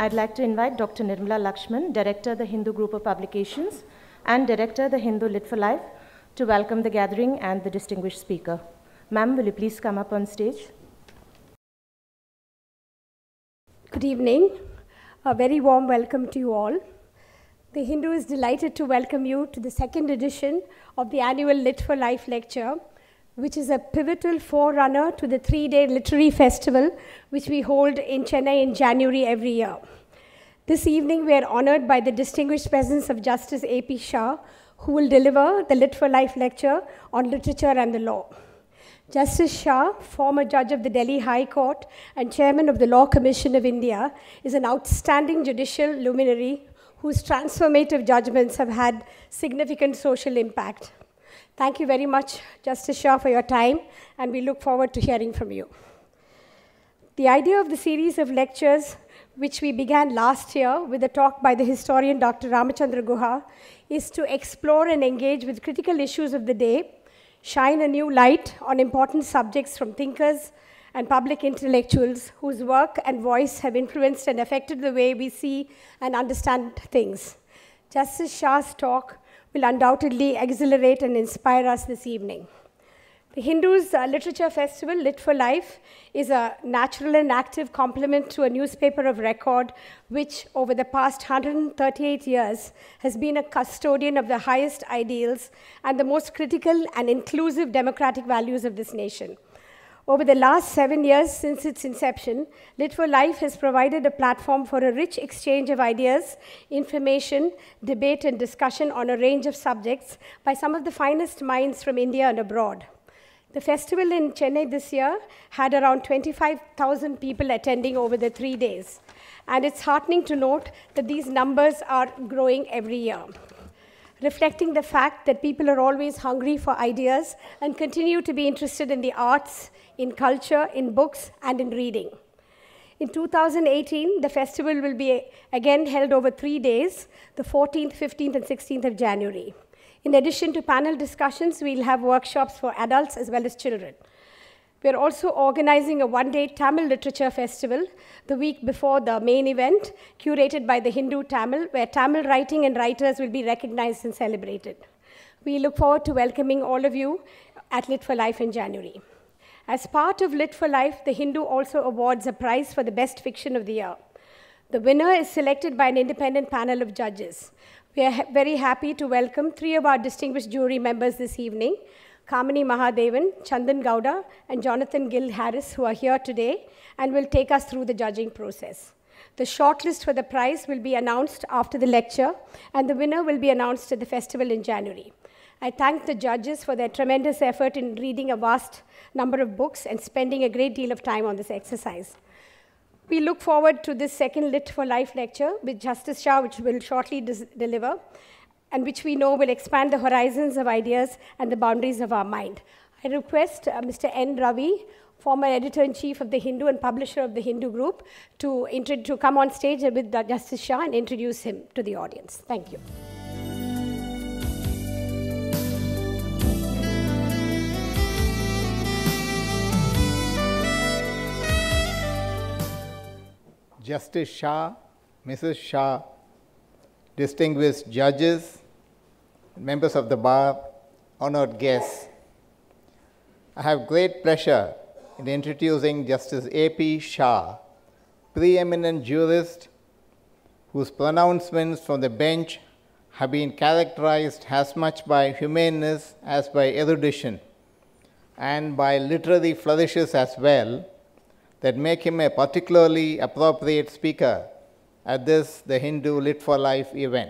I'd like to invite Dr. Nirmala Lakshman, Director, the Hindu Group of Publications, and Director, the Hindu Lit for Life, to welcome the gathering and the distinguished speaker. Ma'am, will you please come up on stage? Good evening. A very warm welcome to you all. The Hindu is delighted to welcome you to the second edition of the annual Lit for Life lecture, which is a pivotal forerunner to the 3-day literary festival, which we hold in Chennai in January every year. This evening, we are honored by the distinguished presence of Justice A.P. Shah, who will deliver the Lit for Life lecture on literature and the law. Justice Shah, former judge of the Delhi High Court and chairman of the Law Commission of India, is an outstanding judicial luminary whose transformative judgments have had significant social impact. Thank you very much, Justice Shah, for your time, and we look forward to hearing from you. The idea of the series of lectures, which we began last year with a talk by the historian Dr. Ramachandra Guha, is to explore and engage with critical issues of the day, shine a new light on important subjects from thinkers and public intellectuals whose work and voice have influenced and affected the way we see and understand things. Justice Shah's talk will undoubtedly exhilarate and inspire us this evening. The Hindu's Literature Festival, Lit for Life, is a natural and active complement to a newspaper of record which, over the past 138 years, has been a custodian of the highest ideals and the most critical and inclusive democratic values of this nation. Over the last 7 years since its inception, Lit for Life has provided a platform for a rich exchange of ideas, information, debate, and discussion on a range of subjects by some of the finest minds from India and abroad. The festival in Chennai this year had around 25,000 people attending over the 3 days, and it's heartening to note that these numbers are growing every year, reflecting the fact that people are always hungry for ideas and continue to be interested in the arts, in culture, in books, and in reading. In 2018, the festival will be again held over 3 days, the 14th, 15th, and 16th of January. In addition to panel discussions, we'll have workshops for adults as well as children. We're also organizing a one-day Tamil Literature Festival the week before the main event, curated by the Hindu Tamil, where Tamil writing and writers will be recognized and celebrated. We look forward to welcoming all of you at Lit for Life in January. As part of Lit for Life, the Hindu also awards a prize for the best fiction of the year. The winner is selected by an independent panel of judges. We are very happy to welcome 3 of our distinguished jury members this evening, Kamini Mahadevan, Chandan Gowda, and Jonathan Gill Harris, who are here today and will take us through the judging process. The shortlist for the prize will be announced after the lecture, and the winner will be announced at the festival in January. I thank the judges for their tremendous effort in reading a vast number of books and spending a great deal of time on this exercise. We look forward to this second Lit for Life lecture with Justice Shah, which will shortly deliver, and which we know will expand the horizons of ideas and the boundaries of our mind. I request Mr. N. Ravi, former editor-in-chief of The Hindu and publisher of The Hindu Group, to come on stage with Justice Shah and introduce him to the audience. Thank you. Justice Shah, Mrs. Shah, distinguished judges, members of the bar, honored guests. I have great pleasure in introducing Justice A.P. Shah, preeminent jurist whose pronouncements from the bench have been characterized as much by humaneness as by erudition, and by literary flourishes as well, that make him a particularly appropriate speaker at this, the Hindu Lit for Life event.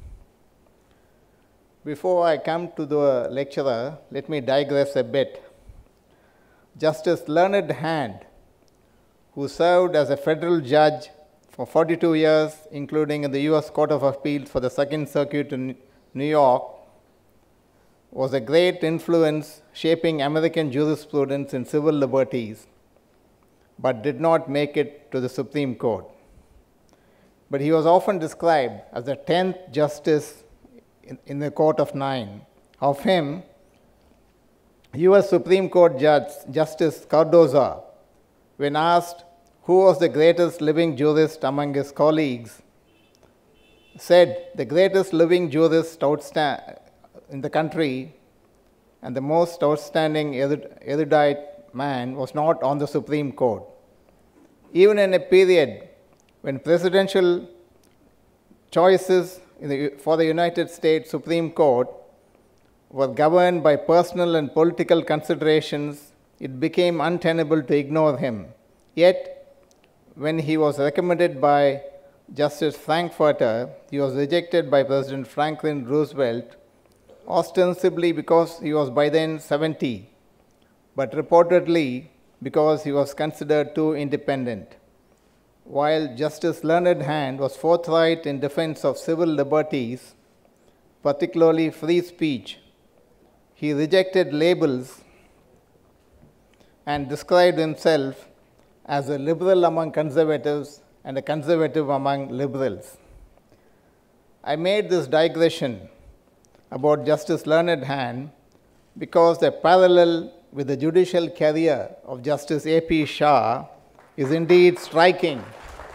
Before I come to the lecturer, let me digress a bit. Justice Learned Hand, who served as a federal judge for 42 years, including in the U.S. Court of Appeals for the Second Circuit in New York, was a great influence shaping American jurisprudence in civil liberties, but did not make it to the Supreme Court. But he was often described as the 10th justice in the Court of Nine. Of him, U.S. Supreme Court Judge Justice Cardozo, when asked who was the greatest living jurist among his colleagues, said the greatest living jurist in the country and the most outstanding erudite man was not on the Supreme Court. Even in a period when presidential choices for the United States Supreme Court were governed by personal and political considerations, it became untenable to ignore him. Yet, when he was recommended by Justice Frankfurter, he was rejected by President Franklin Roosevelt, ostensibly because he was by then 70, but reportedly because he was considered too independent. While Justice Learned Hand was forthright in defense of civil liberties, particularly free speech, he rejected labels and described himself as a liberal among conservatives and a conservative among liberals. I made this digression about Justice Learned Hand because the parallel with the judicial career of Justice A.P. Shah is indeed striking.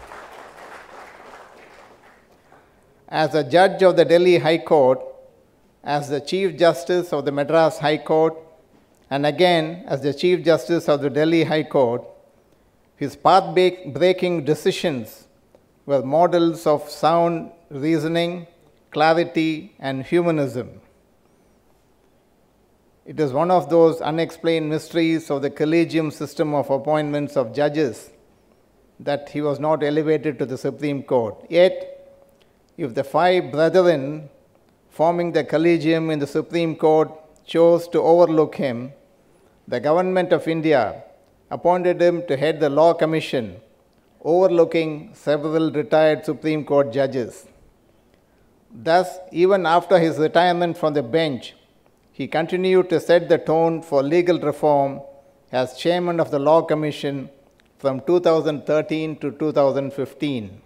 As a judge of the Delhi High Court, as the Chief Justice of the Madras High Court, and again as the Chief Justice of the Delhi High Court, his path-breaking decisions were models of sound reasoning, clarity, and humanism. It is one of those unexplained mysteries of the collegium system of appointments of judges that he was not elevated to the Supreme Court. Yet, if the five brethren forming the collegium in the Supreme Court chose to overlook him, the government of India appointed him to head the Law Commission, overlooking several retired Supreme Court judges. Thus, even after his retirement from the bench, he continued to set the tone for legal reform as chairman of the Law Commission from 2013 to 2015.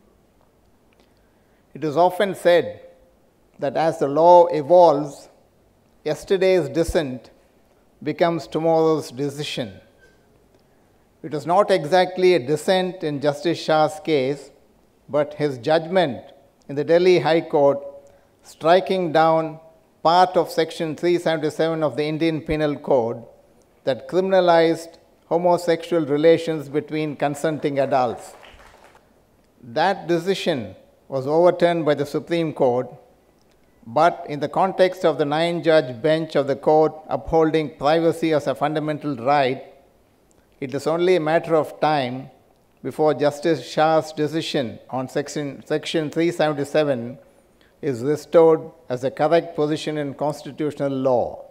It is often said that as the law evolves, yesterday's dissent becomes tomorrow's decision. It is not exactly a dissent in Justice Shah's case, but his judgment in the Delhi High Court striking down part of Section 377 of the Indian Penal Code that criminalized homosexual relations between consenting adults. That decision was overturned by the Supreme Court, but in the context of the 9-judge bench of the court upholding privacy as a fundamental right, it is only a matter of time before Justice Shah's decision on Section 377 is restored as a correct position in constitutional law.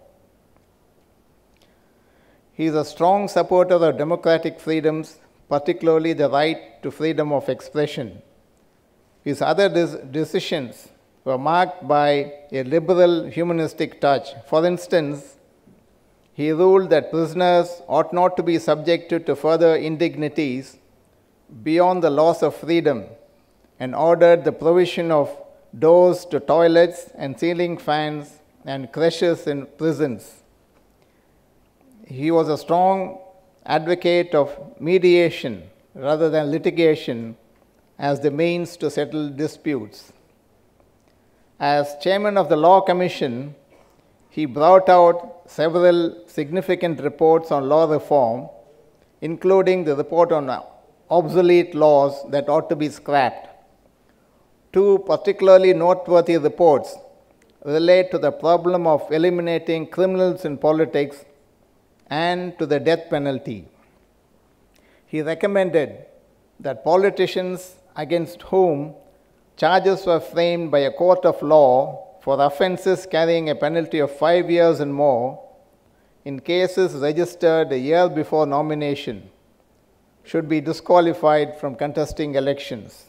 He is a strong supporter of democratic freedoms, particularly the right to freedom of expression. His other decisions were marked by a liberal humanistic touch. For instance, he ruled that prisoners ought not to be subjected to further indignities beyond the loss of freedom and ordered the provision of doors to toilets and ceiling fans and creches in prisons. He was a strong advocate of mediation rather than litigation as the means to settle disputes. As chairman of the Law Commission, he brought out several significant reports on law reform, including the report on obsolete laws that ought to be scrapped. Two particularly noteworthy reports relate to the problem of eliminating criminals in politics and to the death penalty. He recommended that politicians against whom charges were framed by a court of law for offenses carrying a penalty of 5 years and more in cases registered a year before nomination should be disqualified from contesting elections.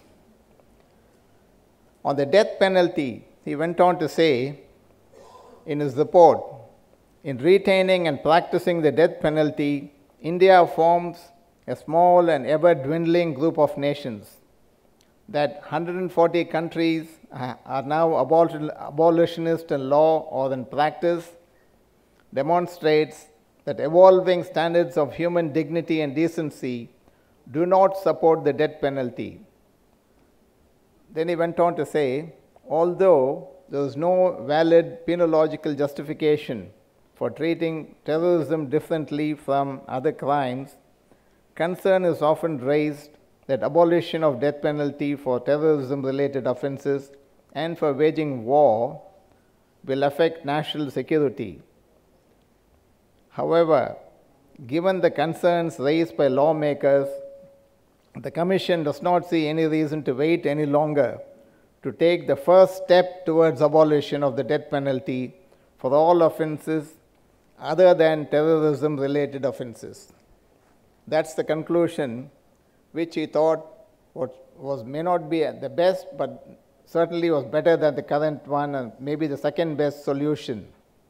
On the death penalty, he went on to say in his report, in retaining and practicing the death penalty, India forms a small and ever-dwindling group of nations. That 140 countries are now abolitionist in law or in practice demonstrates that evolving standards of human dignity and decency do not support the death penalty. Then he went on to say, although there is no valid penological justification for treating terrorism differently from other crimes, concern is often raised that abolition of death penalty for terrorism-related offenses and for waging war will affect national security. However, given the concerns raised by lawmakers, the Commission does not see any reason to wait any longer to take the first step towards abolition of the death penalty for all offenses other than terrorism-related offenses. That's the conclusion which he thought may not be the best, but certainly was better than the current one and maybe the second best solution.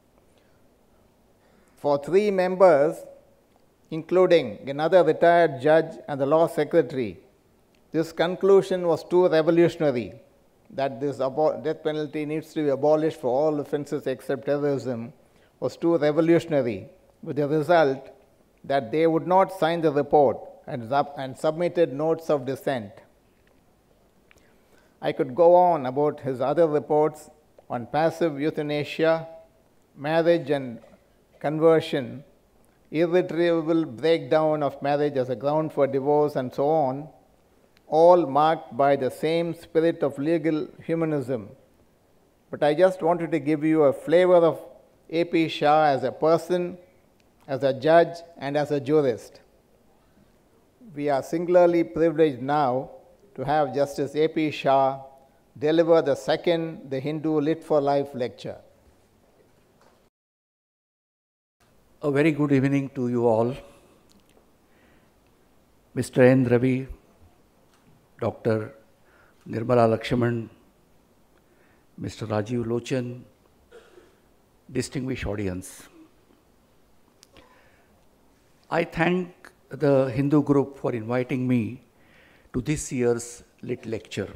For 3 members, including another retired judge and the law secretary, this conclusion was too revolutionary, that this death penalty needs to be abolished for all offenses except terrorism, was too revolutionary, with the result that they would not sign the report and submitted notes of dissent. I could go on about his other reports on passive euthanasia, marriage and conversion, irretrievable breakdown of marriage as a ground for divorce, and so on, all marked by the same spirit of legal humanism. But I just wanted to give you a flavor of A.P. Shah as a person, as a judge, and as a jurist. We are singularly privileged now to have Justice A.P. Shah deliver the second The Hindu Lit for Life lecture. A very good evening to you all. Mr. N. Ravi, Dr. Nirmala Lakshman, Mr. Rajiv Lochan, distinguished audience. I thank the Hindu group for inviting me to this year's Lit lecture.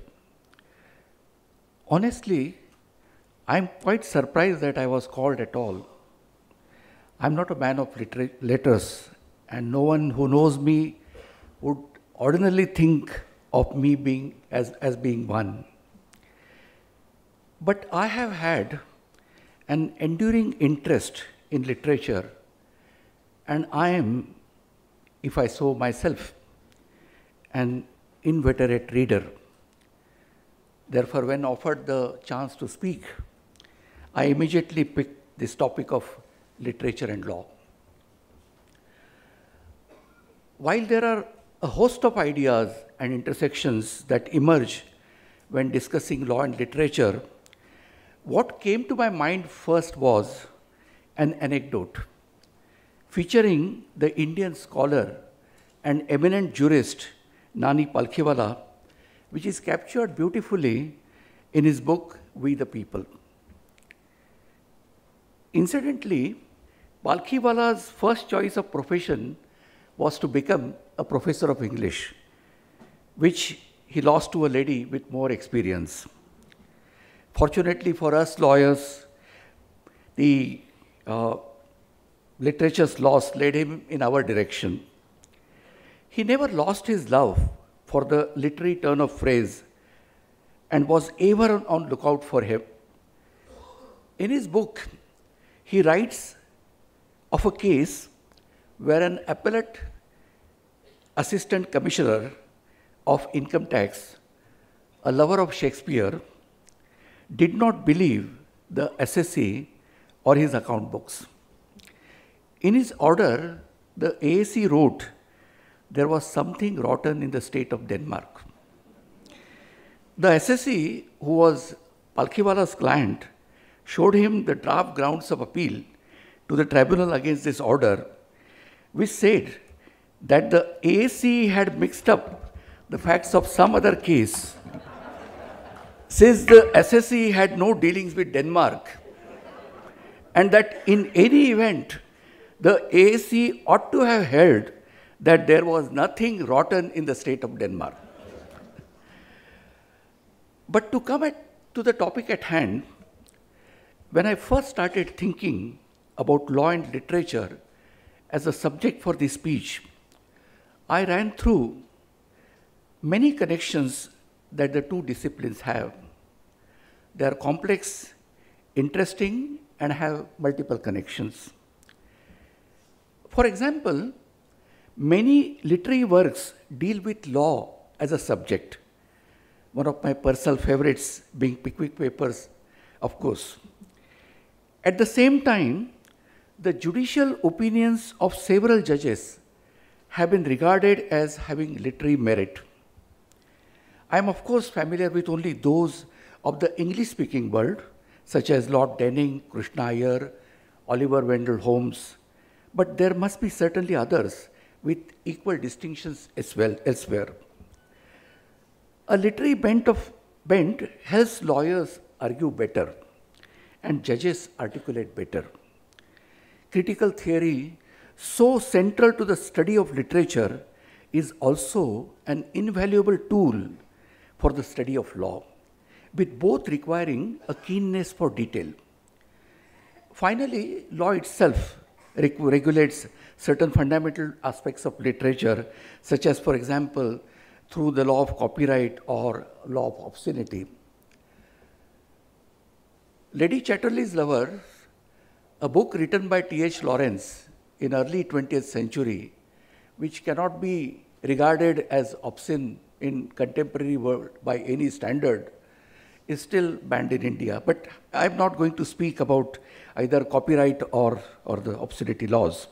Honestly, I'm quite surprised that I was called at all. I'm not a man of letters, and no one who knows me would ordinarily think of me being as being one. But I have had an enduring interest in literature, and I am, if I so myself, an inveterate reader. Therefore, when offered the chance to speak, I immediately picked this topic of literature and law. While there are a host of ideas and intersections that emerge when discussing law and literature, what came to my mind first was an anecdote featuring the Indian scholar and eminent jurist Nani Palkhiwala, which is captured beautifully in his book, We the People. Incidentally, Palkhiwala's first choice of profession was to become a professor of English, which he lost to a lady with more experience. Fortunately for us lawyers, the literature's loss led him in our direction. He never lost his love for the literary turn of phrase and was ever on lookout for him. In his book, he writes of a case where an appellate assistant commissioner of income tax, a lover of Shakespeare, did not believe the assessee or his account books. In his order, the AAC wrote there was something rotten in the state of Denmark. The assessee, who was Palkhiwala's client, showed him the draft grounds of appeal to the tribunal against this order, which said that the AAC had mixed up the facts of some other case, since the assessee had no dealings with Denmark, and that in any event, the AAC ought to have held that there was nothing rotten in the state of Denmark. But to come to the topic at hand, when I first started thinking about law and literature as a subject for this speech, I ran through many connections that the two disciplines have. They are complex, interesting, and have multiple connections. For example, many literary works deal with law as a subject. One of my personal favorites being Pickwick Papers, of course. At the same time, the judicial opinions of several judges have been regarded as having literary merit. I am, of course, familiar with only those of the English-speaking world, such as Lord Denning, Krishna Iyer, Oliver Wendell Holmes, but there must be certainly others with equal distinctions as well elsewhere. A literary bent helps lawyers argue better and judges articulate better. Critical theory, so central to the study of literature, is also an invaluable tool for the study of law, with both requiring a keenness for detail. Finally, law itself regulates certain fundamental aspects of literature, such as, for example, through the law of copyright or law of obscenity. Lady Chatterley's Lover, a book written by T.H. Lawrence in early 20th century, which cannot be regarded as obscene in contemporary world by any standard, is still banned in India. But I'm not going to speak about either copyright or the obscenity laws.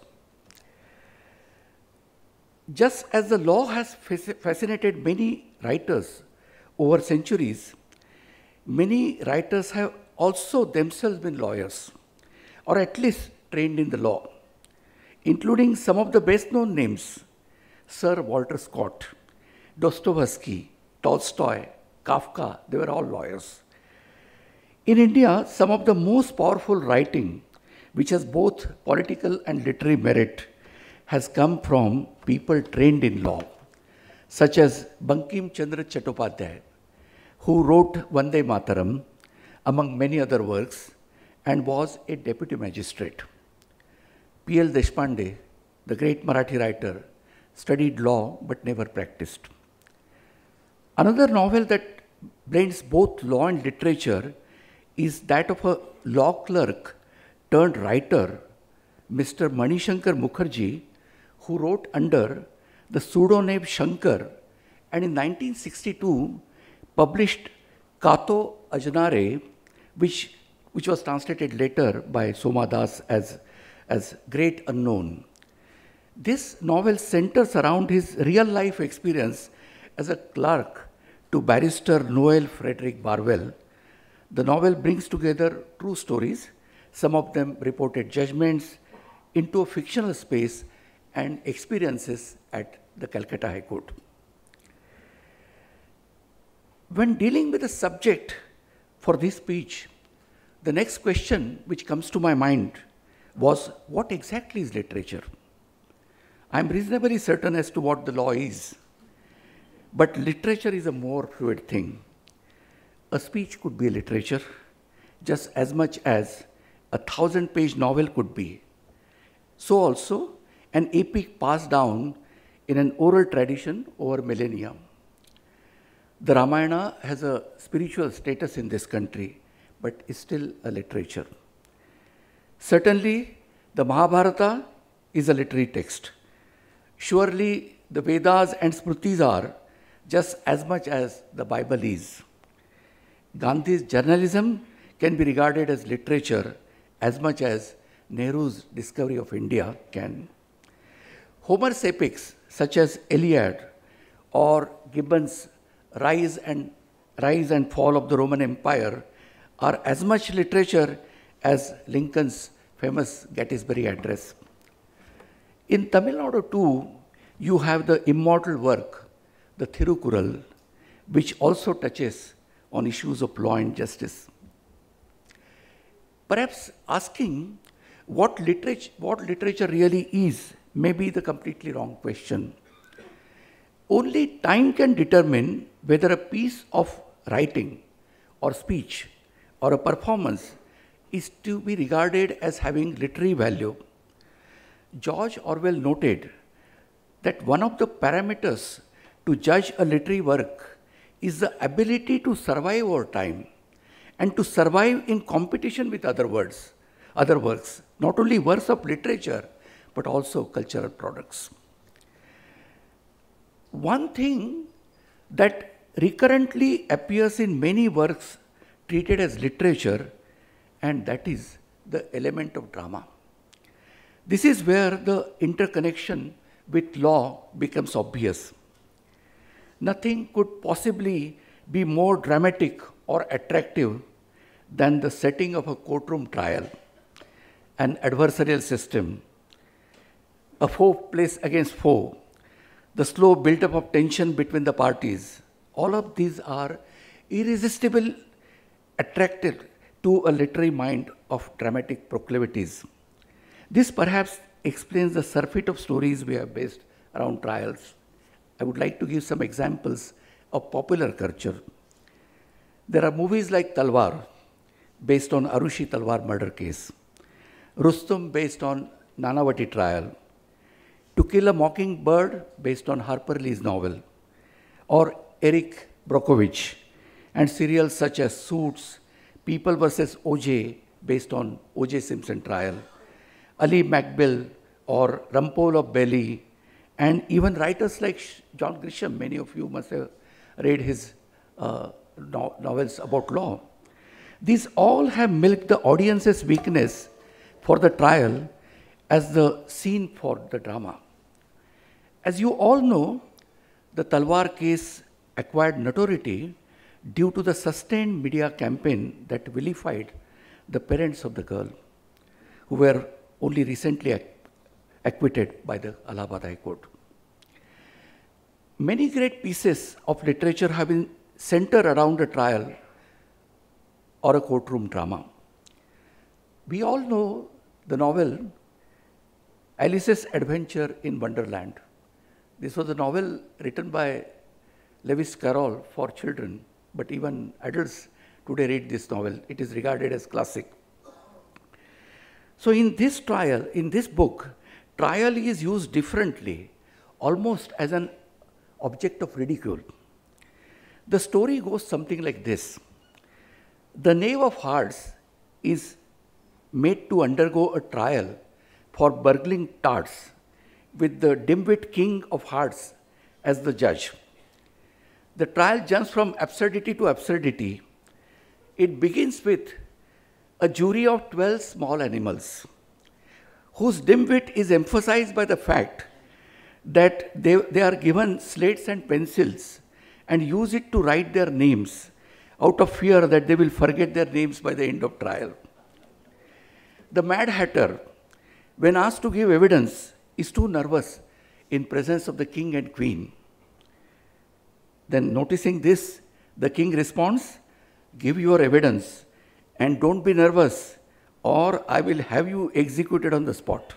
Just as the law has fascinated many writers over centuries, many writers have also themselves been lawyers, or at least trained in the law, including some of the best-known names: Sir Walter Scott, Dostoevsky, Tolstoy, Kafka. They were all lawyers. In India, some of the most powerful writing, which has both political and literary merit, has come from people trained in law, such as Bankim Chandra Chattopadhyay, who wrote Vande Mataram, among many other works, and was a deputy magistrate. P.L. Deshpande, the great Marathi writer, studied law but never practiced. Another novel that blends both law and literature is that of a law clerk turned writer, Mr. Manishankar Mukherjee, who wrote under the pseudonym Shankar, and in 1962 published Kato Ajnare, which was translated later by Soma Das as Great Unknown. This novel centers around his real-life experience as a clerk to barrister Noel Frederick Barwell. The novel brings together true stories, some of them reported judgments, into a fictional space and experiences at the Calcutta High Court. When dealing with the subject for this speech, the next question which comes to my mind was, what exactly is literature? I am reasonably certain as to what the law is, but literature is a more fluid thing. A speech could be literature just as much as a 1,000-page novel could be. So also, an epic passed down in an oral tradition over millennia. The Ramayana has a spiritual status in this country, but is still a literature. Certainly, the Mahabharata is a literary text. Surely, the Vedas and Smritis are just as much as the Bible is. Gandhi's journalism can be regarded as literature as much as Nehru's discovery of India can. Homer's epics, such as Iliad, or Gibbon's Rise and Fall of the Roman Empire, are as much literature as Lincoln's famous Gettysburg Address. In Tamil Nadu too, you have the immortal work, the Thirukural, which also touches on issues of law and justice. Perhaps asking what literature really is may be the completely wrong question. Only time can determine whether a piece of writing or speech or a performance is to be regarded as having literary value. George Orwell noted that one of the parameters to judge a literary work is the ability to survive over time and to survive in competition with other works, not only works of literature, but also cultural products. One thing that recurrently appears in many works treated as literature, and that is the element of drama. This is where the interconnection with law becomes obvious. Nothing could possibly be more dramatic or attractive than the setting of a courtroom trial, an adversarial system, a foe placed against foe, the slow build-up of tension between the parties. All of these are irresistible, attracted to a literary mind of dramatic proclivities. This perhaps explains the surfeit of stories we have based around trials. I would like to give some examples of popular culture. There are movies like Talwar, based on Arushi Talwar murder case, Rustum, based on Nanavati trial, To Kill a Mockingbird, based on Harper Lee's novel, or Eric Brockovich, and serials such as Suits, People vs. O.J., based on O.J. Simpson trial, Ali McBeal, or Rumpole of Bailey, and even writers like John Grisham. Many of you must have read his novels about law. These all have milked the audience's weakness for the trial as the scene for the drama. As you all know, the Talwar case acquired notoriety due to the sustained media campaign that vilified the parents of the girl, who were only recently acquitted by the Allahabad High Court. Many great pieces of literature have been centered around a trial or a courtroom drama. We all know the novel Alice's Adventure in Wonderland. This was a novel written by Lewis Carroll for children, but even adults today read this novel. It is regarded as classic. So in this trial, in this book, trial is used differently, almost as an object of ridicule. The story goes something like this. The Knave of Hearts is made to undergo a trial for burgling tarts with the dimwit King of Hearts as the judge. The trial jumps from absurdity to absurdity. It begins with a jury of 12 small animals, whose dimwit is emphasized by the fact that they are given slates and pencils and use it to write their names out of fear that they will forget their names by the end of trial. The Mad Hatter, when asked to give evidence, is too nervous in presence of the king and queen. Then noticing this, the king responds, "Give your evidence and don't be nervous, or I will have you executed on the spot."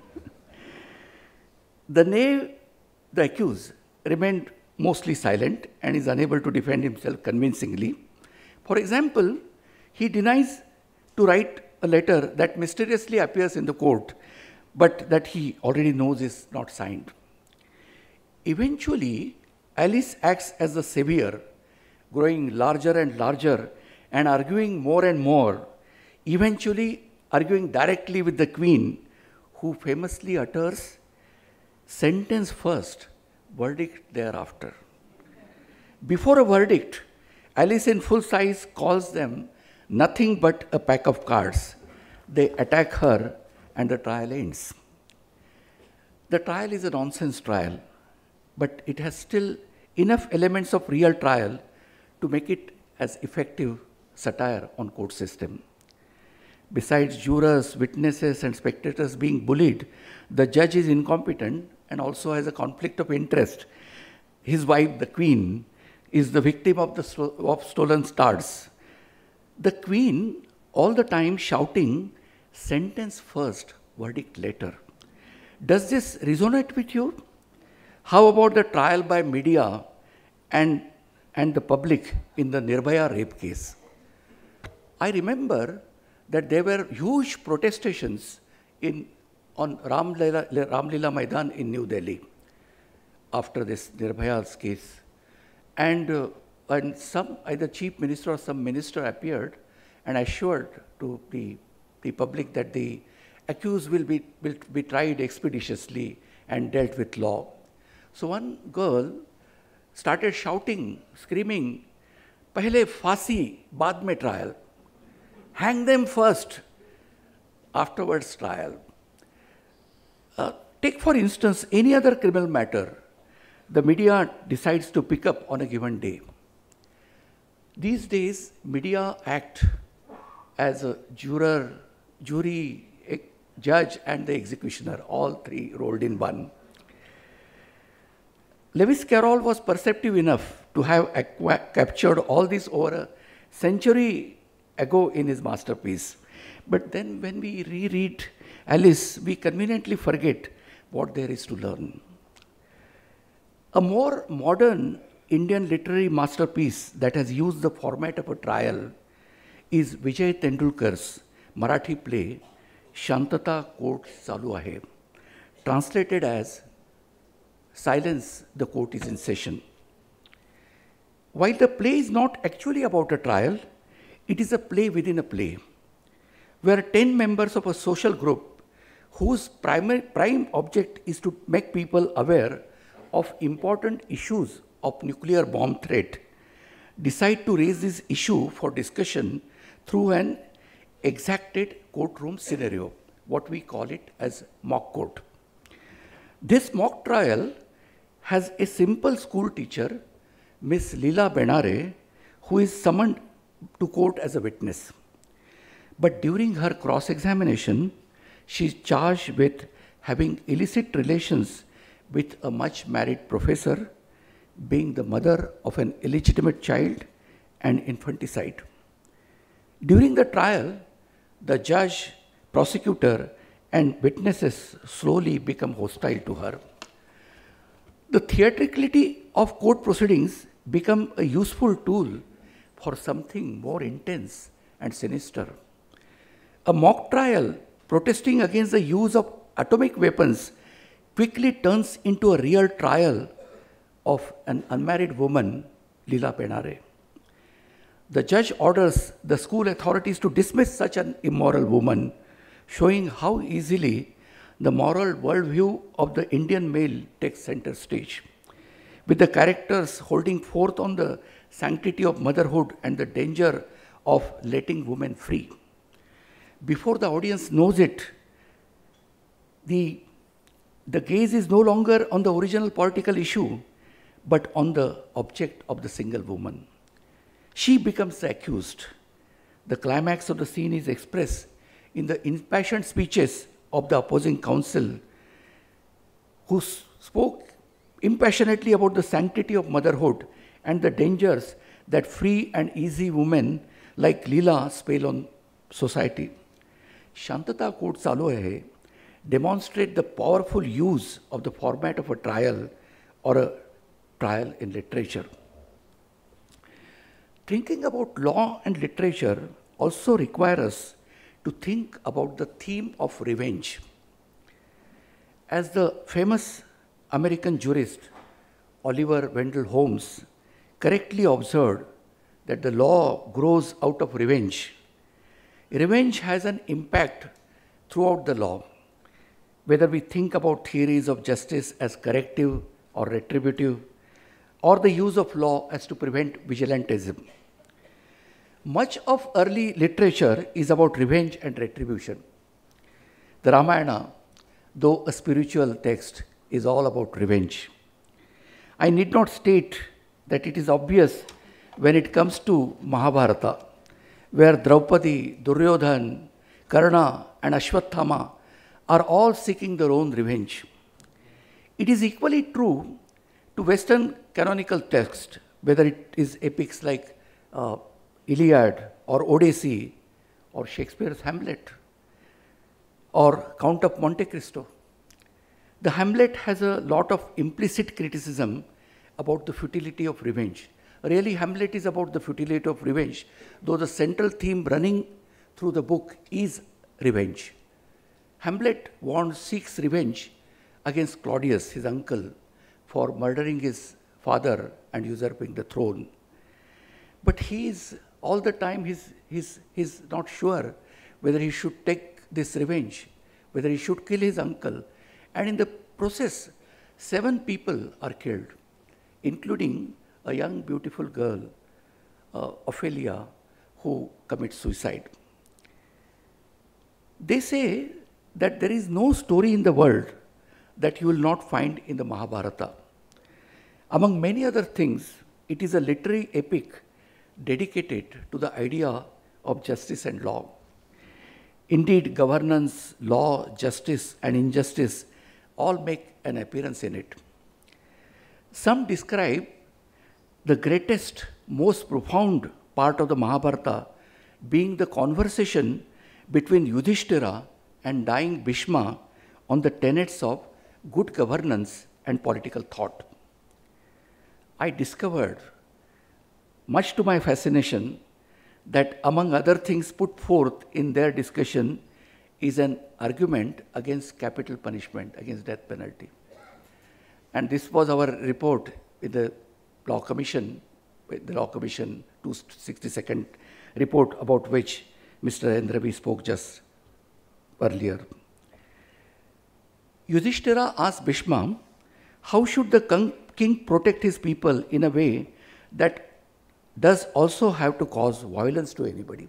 The knave, the accused, remained mostly silent and is unable to defend himself convincingly. For example, he denies to write a letter that mysteriously appears in the court, but that he already knows is not signed. Eventually, Alice acts as the savior, growing larger and larger and arguing more and more, eventually arguing directly with the queen, who famously utters, "Sentence first, verdict thereafter." Before a verdict, Alice in full size calls them nothing but a pack of cards. They attack her and the trial ends. The trial is a nonsense trial, but it has still enough elements of real trial to make it as effective satire on court system. Besides jurors, witnesses, and spectators being bullied, the judge is incompetent and also has a conflict of interest. His wife, the queen, is the victim of stolen stars. The queen, all the time shouting, "Sentence first, verdict later." Does this resonate with you? How about the trial by media and the public in the Nirbhaya rape case? I remember that there were huge protestations on Ram Leela Maidan in New Delhi. after this Nirbhaya's case. And some, either chief minister or some minister appeared and assured to the public that the accused will be tried expeditiously and dealt with law. So one girl started shouting, screaming, "Pehle फांसी, बाद में trial. Hang them first, afterwards trial." Take for instance any other criminal matter the media decides to pick up on a given day. These days, media act as a juror, jury, judge, and the executioner, all three rolled in one. Lewis Carroll was perceptive enough to have captured all this over a century ago in his masterpiece. But then when we reread Alice, we conveniently forget what there is to learn. A more modern Indian literary masterpiece that has used the format of a trial is Vijay Tendulkar's Marathi play Shantata Court Chalu Ahe, translated as Silence, the court is in session. While the play is not actually about a trial, it is a play within a play, where 10 members of a social group whose prime object is to make people aware of important issues of nuclear bomb threat decide to raise this issue for discussion through an exacted courtroom scenario, what we call it as mock court. This mock trial has a simple school teacher, Miss Leela Benare, who is summoned to court as a witness. But during her cross-examination, she is charged with having illicit relations with a much-married professor, being the mother of an illegitimate child, and infanticide. During the trial, the judge, prosecutor, and witnesses slowly become hostile to her. The theatricality of court proceedings become a useful tool for something more intense and sinister. A mock trial protesting against the use of atomic weapons quickly turns into a real trial of an unmarried woman, Leela Benare. The judge orders the school authorities to dismiss such an immoral woman, showing how easily the moral worldview of the Indian male takes center stage, with the characters holding forth on the sanctity of motherhood and the danger of letting women free. Before the audience knows it, the gaze is no longer on the original political issue, but on the object of the single woman. She becomes the accused. The climax of the scene is expressed in the impassioned speeches of the opposing counsel, who spoke impassionately about the sanctity of motherhood and the dangers that free and easy women like Leela spell on society. Shantata Court Chalu Hai demonstrate the powerful use of the format of a trial or a trial in literature. Thinking about law and literature also requires us to think about the theme of revenge. As the famous American jurist Oliver Wendell Holmes correctly observed that the law grows out of revenge. Revenge has an impact throughout the law, whether we think about theories of justice as corrective or retributive, or the use of law as to prevent vigilantism. Much of early literature is about revenge and retribution. The Ramayana, though a spiritual text, is all about revenge. I need not state that it is obvious when it comes to Mahabharata, where Draupadi, Duryodhan, Karna, and Ashwatthama are all seeking their own revenge. It is equally true to Western canonical texts, whether it is epics like Iliad or Odyssey or Shakespeare's Hamlet or Count of Monte Cristo. The Hamlet has a lot of implicit criticism about the futility of revenge. Really, Hamlet is about the futility of revenge, though the central theme running through the book is revenge. Hamlet seeks revenge against Claudius, his uncle, for murdering his father and usurping the throne. But he is, all the time, he's not sure whether he should take this revenge, whether he should kill his uncle. And in the process, 7 people are killed, including a young, beautiful girl, Ophelia, who commits suicide. They say that there is no story in the world that you will not find in the Mahabharata. Among many other things, it is a literary epic dedicated to the idea of justice and law. Indeed, governance, law, justice, and injustice all make an appearance in it. Some describe the greatest, most profound part of the Mahabharata being the conversation between Yudhishthira and dying Bhishma on the tenets of good governance and political thought. I discovered, much to my fascination, that among other things put forth in their discussion is an argument against capital punishment, against death penalty. And this was our report with the Law Commission, 262nd report, about which Mr. Endravi spoke just earlier. Yudhishthira asked Bhishma, how should the king protect his people in a way that does also have to cause violence to anybody?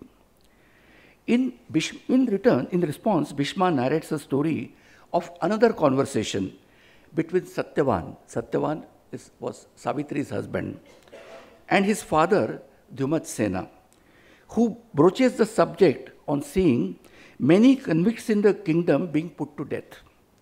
In response, Bhishma narrates a story of another conversation between Satyavan. Satyavan was Savitri's husband, and his father, Dhyumatsena, who broaches the subject on seeing many convicts in the kingdom being put to death.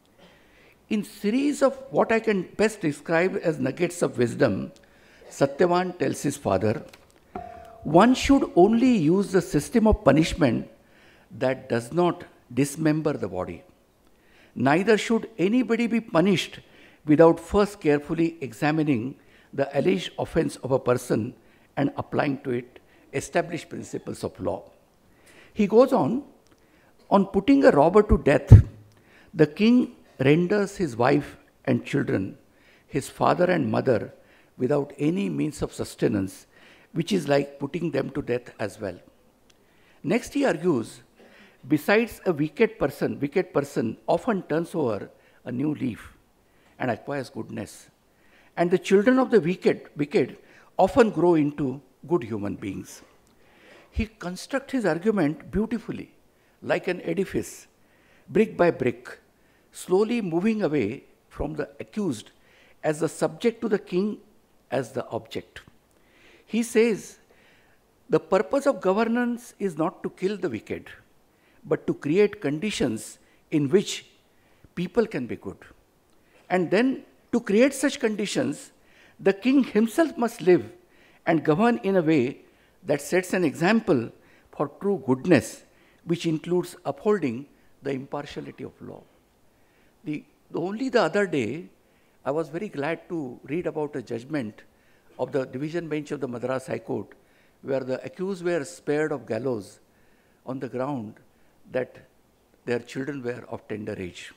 In series of what I can best describe as nuggets of wisdom, Satyavan tells his father, one should only use the system of punishment that does not dismember the body. Neither should anybody be punished without first carefully examining the alleged offense of a person and applying to it established principles of law. He goes on putting a robber to death, the king renders his wife and children, his father and mother, without any means of sustenance, which is like putting them to death as well. Next, he argues, besides a wicked person often turns over a new leaf and acquires goodness. And the children of the wicked often grow into good human beings. He constructs his argument beautifully, like an edifice, brick by brick, slowly moving away from the accused as the subject to the king as the object. He says, the purpose of governance is not to kill the wicked, but to create conditions in which people can be good. And then, to create such conditions, the king himself must live and govern in a way that sets an example for true goodness, which includes upholding the impartiality of law. Only the other day, I was very glad to read about a judgment of the division bench of the Madras High Court, where the accused were spared of gallows on the ground that their children were of tender age.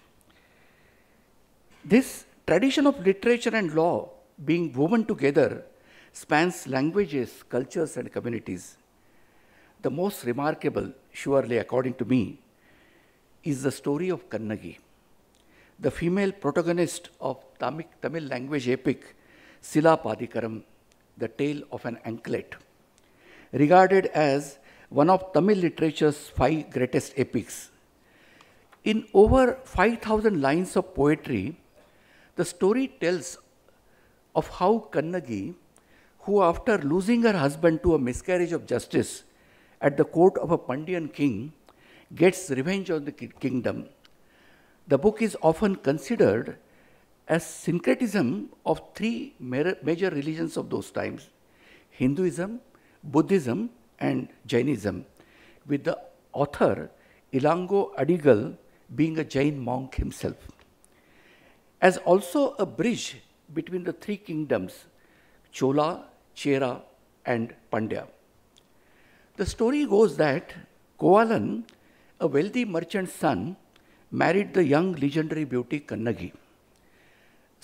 This tradition of literature and law being woven together spans languages, cultures, and communities. The most remarkable, surely according to me, is the story of Kannagi, the female protagonist of Tamil language epic Sila Padikaram, the tale of an anklet, regarded as one of Tamil literature's 5 greatest epics. In over 5,000 lines of poetry, the story tells of how Kannagi, who after losing her husband to a miscarriage of justice at the court of a Pandyan king, gets revenge on the kingdom. The book is often considered as syncretism of 3 major religions of those times, Hinduism, Buddhism, and Jainism, with the author Ilango Adigal being a Jain monk himself. As also a bridge between the 3 kingdoms, Chola, Chera, and Pandya. The story goes that Kovalan, a wealthy merchant's son, married the young legendary beauty Kannagi.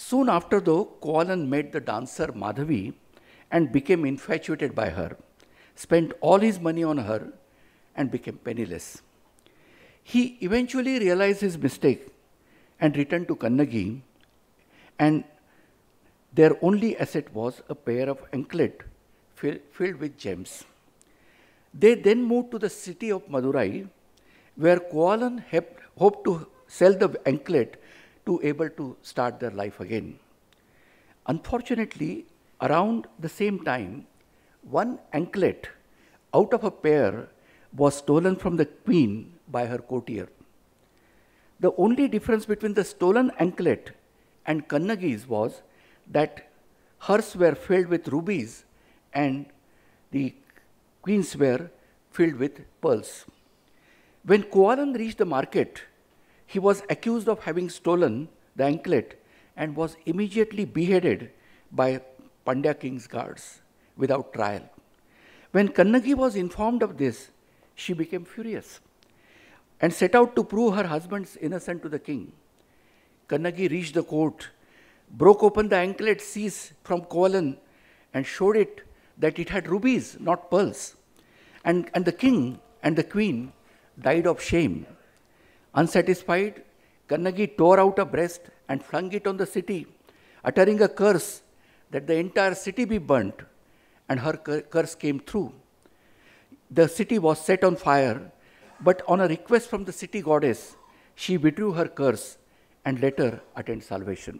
Soon after, though, Koalan met the dancer Madhavi and became infatuated by her, spent all his money on her, and became penniless. He eventually realized his mistake and returned to Kannagi, and their only asset was a pair of anklet filled with gems. They then moved to the city of Madurai, where Koalan hoped to sell the anklet to able to start their life again. Unfortunately, around the same time, one anklet out of a pair was stolen from the queen by her courtier. The only difference between the stolen anklet and Kannagi's was that hers were filled with rubies and the queen's were filled with pearls. When Koalan reached the market, he was accused of having stolen the anklet and was immediately beheaded by Pandya king's guards without trial. When Kannagi was informed of this, she became furious and set out to prove her husband's innocence to the king. Kannagi reached the court, broke open the anklet seized from Koalan and showed it that it had rubies, not pearls. And the king and the queen died of shame. Unsatisfied, Kannagi tore out a breast and flung it on the city, uttering a curse that the entire city be burnt, and her curse came true. The city was set on fire, but on a request from the city goddess, she withdrew her curse and later attained salvation.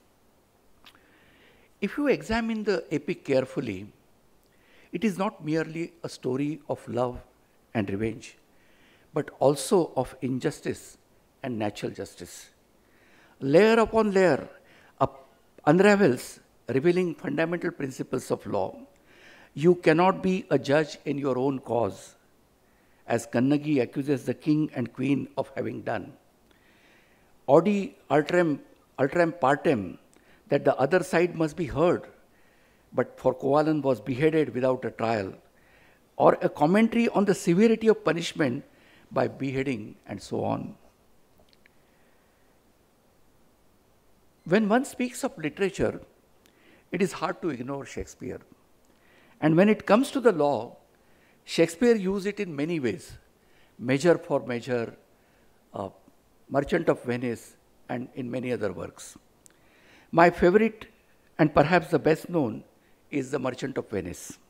If you examine the epic carefully, it is not merely a story of love and revenge, but also of injustice and natural justice. Layer upon layer unravels, revealing fundamental principles of law. You cannot be a judge in your own cause, as Kannagi accuses the king and queen of having done. Audi alteram partem, that the other side must be heard, but for Koalan was beheaded without a trial, or a commentary on the severity of punishment by beheading and so on. When one speaks of literature, it is hard to ignore Shakespeare. And when it comes to the law, Shakespeare used it in many ways. Measure for Measure, Merchant of Venice, and in many other works. My favorite, and perhaps the best known, is The Merchant of Venice.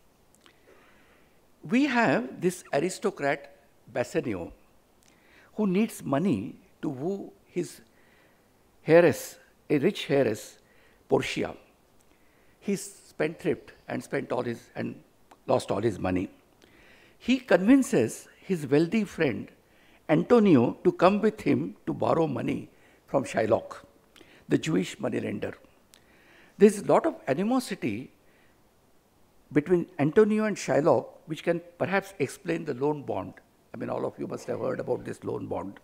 We have this aristocrat Bassanio, who needs money to woo his heiress, a rich heiress, Portia. He's spendthrift and lost all his money. He convinces his wealthy friend Antonio to come with him to borrow money from Shylock, the Jewish moneylender. There's a lot of animosity between Antonio and Shylock, which can perhaps explain the loan bond. I mean, all of you must have heard about this loan bond.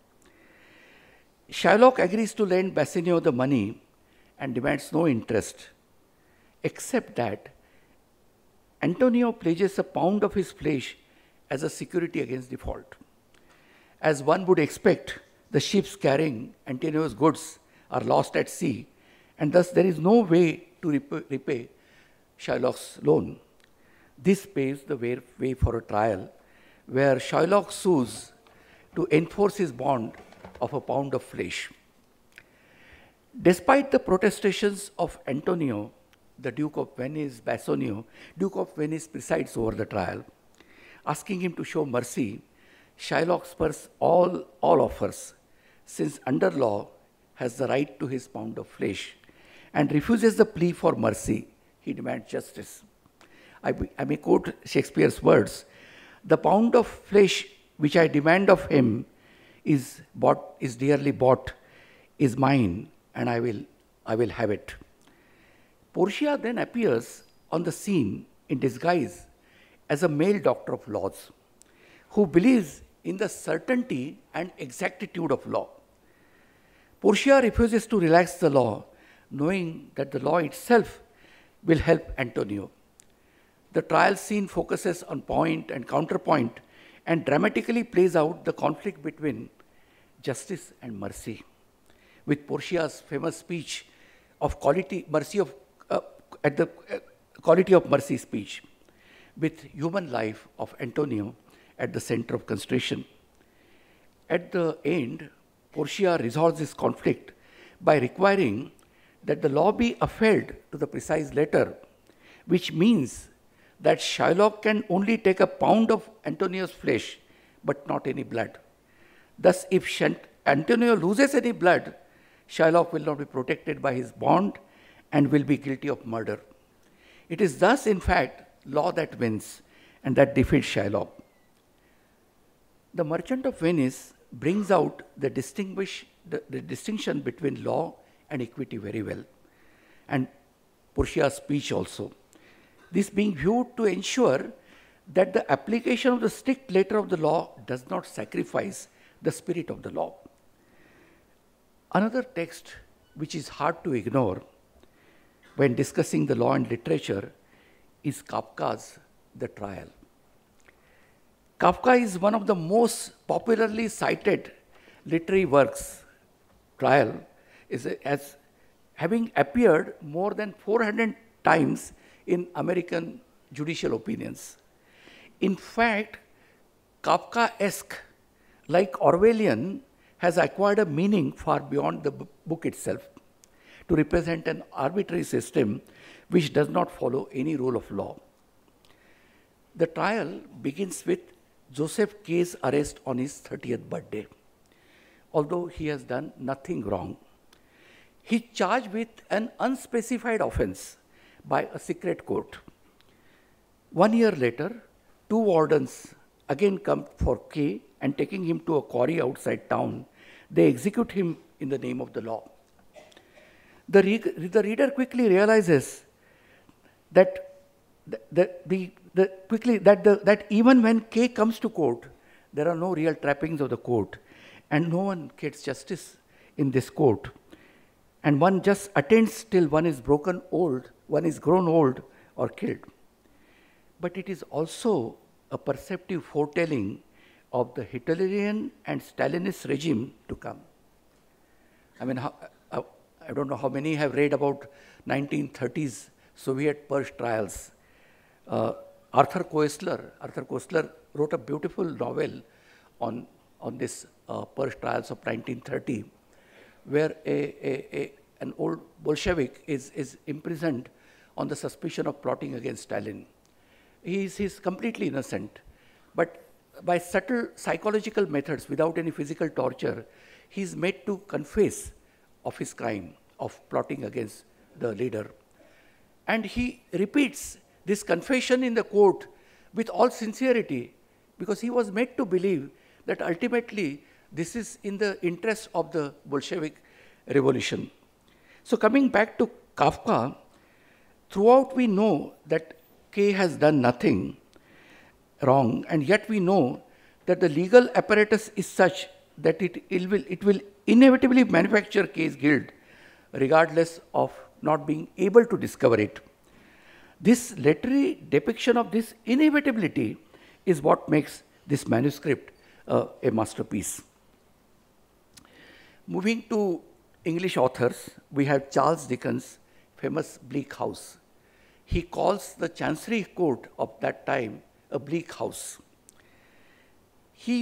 Shylock agrees to lend Bassanio the money and demands no interest, except that Antonio pledges a pound of his flesh as a security against default. As one would expect, the ships carrying Antonio's goods are lost at sea, and thus there is no way to repay Shylock's loan. This paves the way for a trial where Shylock sues to enforce his bond of a pound of flesh. Despite the protestations of Antonio, the Duke of Venice, Bassanio, Duke of Venice presides over the trial. Asking him to show mercy, Shylock spurs all offers, since under law has the right to his pound of flesh, and refuses the plea for mercy. He demands justice. I may quote Shakespeare's words, "The pound of flesh which I demand of him is dearly bought, is mine, and I will have it." Portia then appears on the scene in disguise as a male doctor of laws who believes in the certainty and exactitude of law. Portia refuses to relax the law, knowing that the law itself will help Antonio. The trial scene focuses on point and counterpoint and dramatically plays out the conflict between justice and mercy, with Portia's famous speech of quality, mercy of, at the quality of mercy speech, with human life of Antonio at the center of consideration. At the end, Portia resolves this conflict by requiring that the law be upheld to the precise letter, which means that Shylock can only take a pound of Antonio's flesh, but not any blood. Thus, if Antonio loses any blood, Shylock will not be protected by his bond and will be guilty of murder. It is thus, in fact, law that wins and that defeats Shylock. The Merchant of Venice brings out the distinction between law and equity very well, and Portia's speech also. This being viewed to ensure that the application of the strict letter of the law does not sacrifice the spirit of the law. Another text which is hard to ignore when discussing the law and literature is Kafka's The Trial. Kafka is one of the most popularly cited literary works. Trial is as having appeared more than 400 times in American judicial opinions. In fact, Kafkaesque, like Orwellian, has acquired a meaning far beyond the book itself to represent an arbitrary system which does not follow any rule of law. The trial begins with Joseph K's arrest on his 30th birthday. Although he has done nothing wrong, he is charged with an unspecified offense by a secret court. 1 year later, 2 wardens again come for K, and taking him to a quarry outside town, they execute him in the name of the law. The reader quickly realizes that that even when K comes to court, there are no real trappings of the court, and no one gets justice in this court. And one just attends till one is grown old or killed. But it is also a perceptive foretelling of the Hitlerian and Stalinist regime to come. I mean, I don't know how many have read about 1930s Soviet purge trials. Arthur Koestler wrote a beautiful novel on this purge trials of 1930, where an old Bolshevik is imprisoned on the suspicion of plotting against Stalin. He's completely innocent, but by subtle psychological methods, without any physical torture, he's made to confess of his crime of plotting against the leader. And he repeats this confession in the court with all sincerity, because he was made to believe that ultimately this is in the interest of the Bolshevik revolution. So coming back to Kafka, throughout we know that K has done nothing wrong, and yet we know that the legal apparatus is such that it will inevitably manufacture K's guilt, regardless of not being able to discover it. This literary depiction of this inevitability is what makes this manuscript a masterpiece. Moving to English authors, we have Charles Dickens' famous Bleak House. He calls the Chancery Court of that time a bleak house. He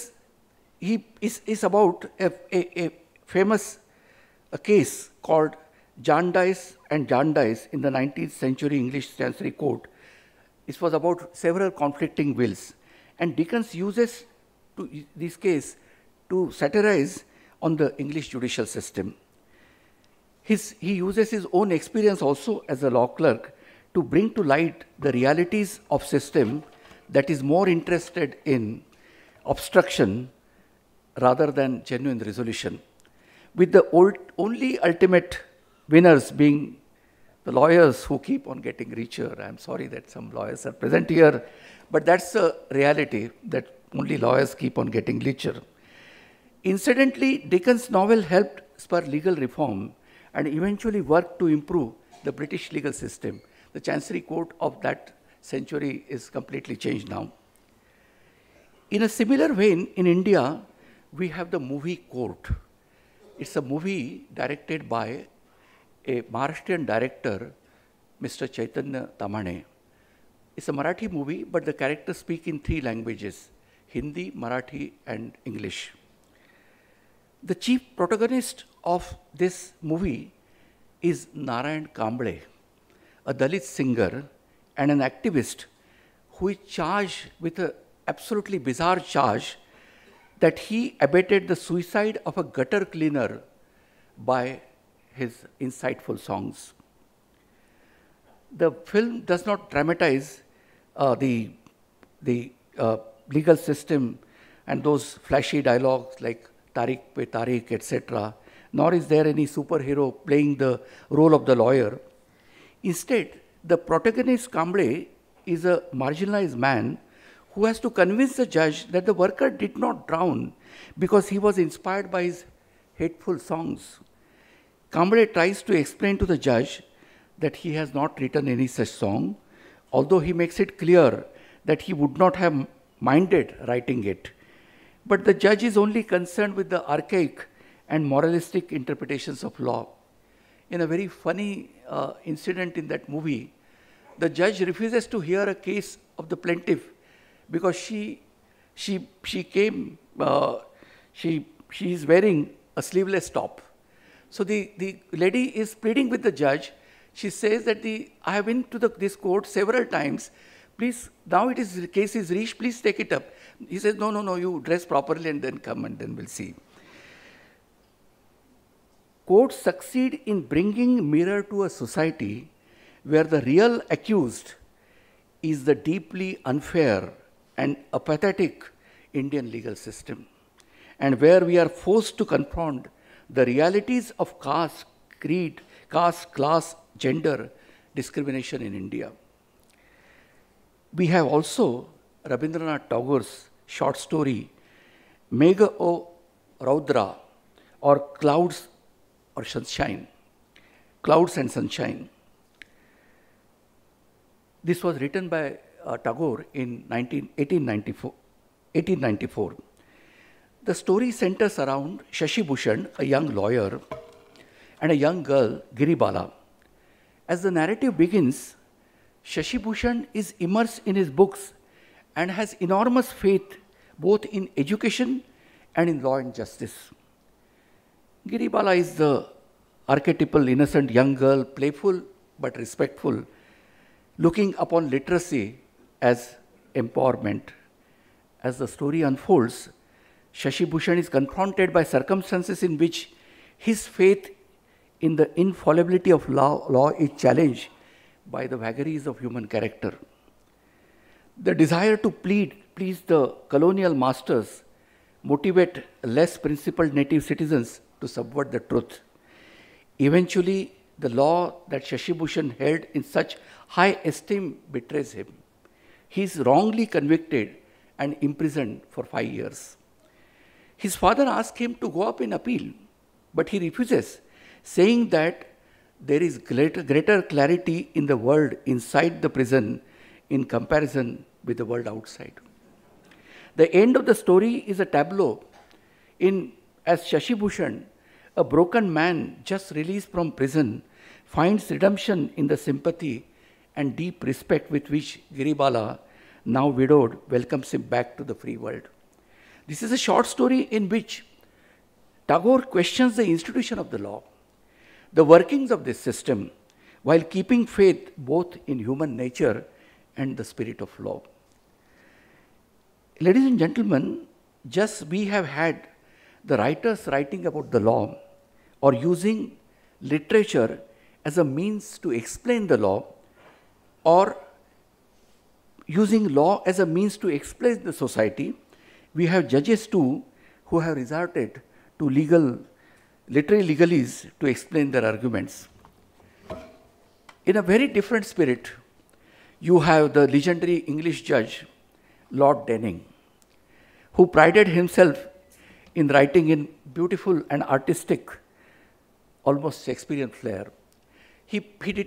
is about a famous case called Jarndyce and Jarndyce in the 19th century English Chancery Court. It was about several conflicting wills, and Dickens uses this case to satirize on the English judicial system. He uses his own experience also as a law clerk to bring to light the realities of system that is more interested in obstruction rather than genuine resolution, with the only ultimate winners being the lawyers who keep on getting richer. I'm sorry that some lawyers are present here, but that's the reality, that only lawyers keep on getting richer. Incidentally, Dickens' novel helped spur legal reform and eventually worked to improve the British legal system. The Chancery Court of that century is completely changed now. In a similar vein, in India, we have the movie Court. It's a movie directed by a Maharashtrian director, Mr. Chaitanya Tamane. It's a Marathi movie, but the characters speak in 3 languages, Hindi, Marathi, and English. The chief protagonist of this movie is Narayan Kamble, a Dalit singer and an activist who is charged with an absolutely bizarre charge that he abetted the suicide of a gutter cleaner by his insightful songs. The film does not dramatize the legal system and those flashy dialogues like Tariq pe Tariq, etc., nor is there any superhero playing the role of the lawyer. Instead, the protagonist Kamble is a marginalized man who has to convince the judge that the worker did not drown because he was inspired by his hateful songs. Kamble tries to explain to the judge that he has not written any such song, although he makes it clear that he would not have minded writing it. But the judge is only concerned with the archaic and moralistic interpretations of law. In a very funny incident in that movie, the judge refuses to hear a case of the plaintiff because she is wearing a sleeveless top. So the lady is pleading with the judge. She says that I have been to this court several times. Please, now the case is reached, please take it up. He says, no, you dress properly and then come and then we'll see. Courts succeed in bringing mirror to a society where the real accused is the deeply unfair and apathetic Indian legal system, and where we are forced to confront the realities of caste, creed, caste, class, gender discrimination in India. We have also Rabindranath Tagore's short story, Megha O Raudra, or Clouds or Sunshine, Clouds and Sunshine. This was written by Tagore in 1894. The story centers around Shashi Bhushan, a young lawyer, and a young girl, Giribala. As the narrative begins, Shashi Bhushan is immersed in his books and has enormous faith both in education and in law and justice. Giribala is the archetypal innocent young girl, playful but respectful, looking upon literacy as empowerment. As the story unfolds, Shashi Bhushan is confronted by circumstances in which his faith in the infallibility of law is challenged by the vagaries of human character. The desire to please the colonial masters motivate less principled native citizens to subvert the truth. Eventually, the law that Shashi Bhushan held in such high esteem betrays him. He is wrongly convicted and imprisoned for 5 years. His father asks him to go up in appeal, but he refuses, saying that there is greater clarity in the world inside the prison in comparison with the world outside. The end of the story is a tableau as Shashi Bhushan, a broken man just released from prison, finds redemption in the sympathy and deep respect with which Giribala, now widowed, welcomes him back to the free world. This is a short story in which Tagore questions the institution of the law, the workings of this system, while keeping faith both in human nature and the spirit of law. Ladies and gentlemen, just we have had the writers writing about the law or using literature as a means to explain the law, or using law as a means to explain the society. We have judges too who have resorted to literary legalese to explain their arguments. In a very different spirit, you have the legendary English judge, Lord Denning, who prided himself in writing in beautiful and artistic, almost Shakespearean flair. He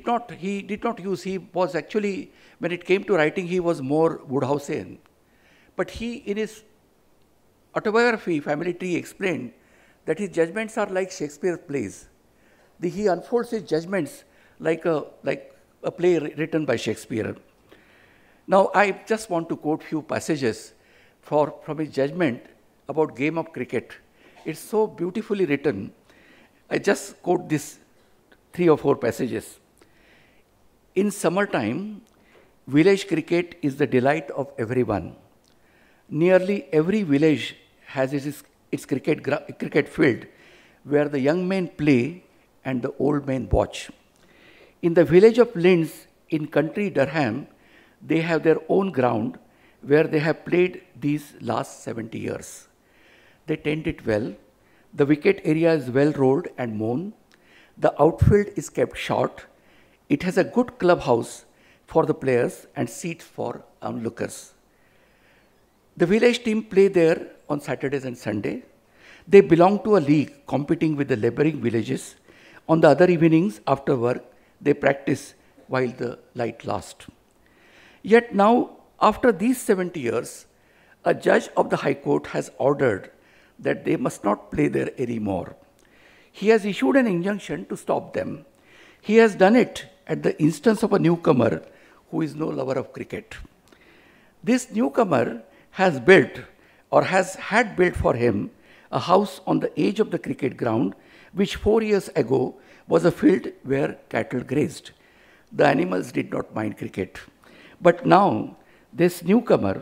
was actually, when it came to writing, he was more Woodhouseian. But he, in his autobiography, Family Tree, explained that his judgments are like Shakespeare's plays. he unfolds his judgments like a play written by Shakespeare. Now, I just want to quote few passages from his judgment about game of cricket. It's so beautifully written. I just quote this 3 or 4 passages. In summertime, village cricket is the delight of everyone. Nearly every village has its cricket field where the young men play and the old men watch. In the village of Linds in country Durham, they have their own ground where they have played these last 70 years. They tend it well. The wicket area is well rolled and mown. The outfield is kept short. It has a good clubhouse for the players and seats for onlookers. The village team play there on Saturdays and Sunday. They belong to a league competing with the neighboring villages. On the other evenings after work, they practice while the light lasts. Yet now, after these 70 years, a judge of the High Court has ordered that they must not play there anymore. He has issued an injunction to stop them. He has done it at the instance of a newcomer who is no lover of cricket. This newcomer has built or had built for him a house on the edge of the cricket ground, which 4 years ago was a field where cattle grazed. The animals did not mind cricket. But now, this newcomer,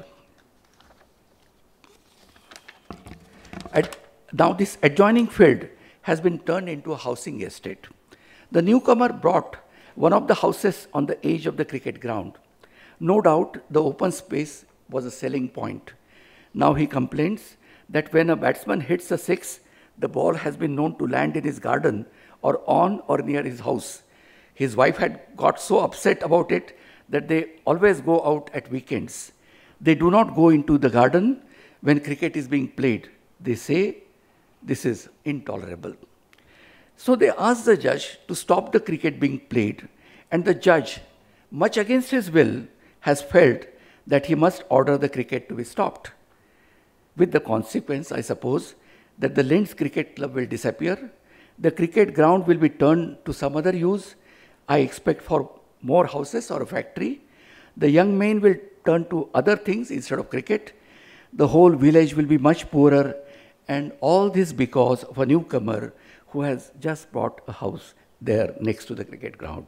this adjoining field has been turned into a housing estate. The newcomer brought one of the houses on the edge of the cricket ground. No doubt the open space was a selling point. Now he complains that when a batsman hits a 6, the ball has been known to land in his garden or on or near his house. His wife had got so upset about it that they always go out at weekends. They do not go into the garden when cricket is being played. They say this is intolerable. So they asked the judge to stop the cricket being played, and the judge, much against his will, has felt that he must order the cricket to be stopped. With the consequence, I suppose, that the Linds Cricket Club will disappear, the cricket ground will be turned to some other use, I expect for more houses or a factory. The young men will turn to other things instead of cricket. The whole village will be much poorer, and all this because of a newcomer who has just bought a house there next to the cricket ground.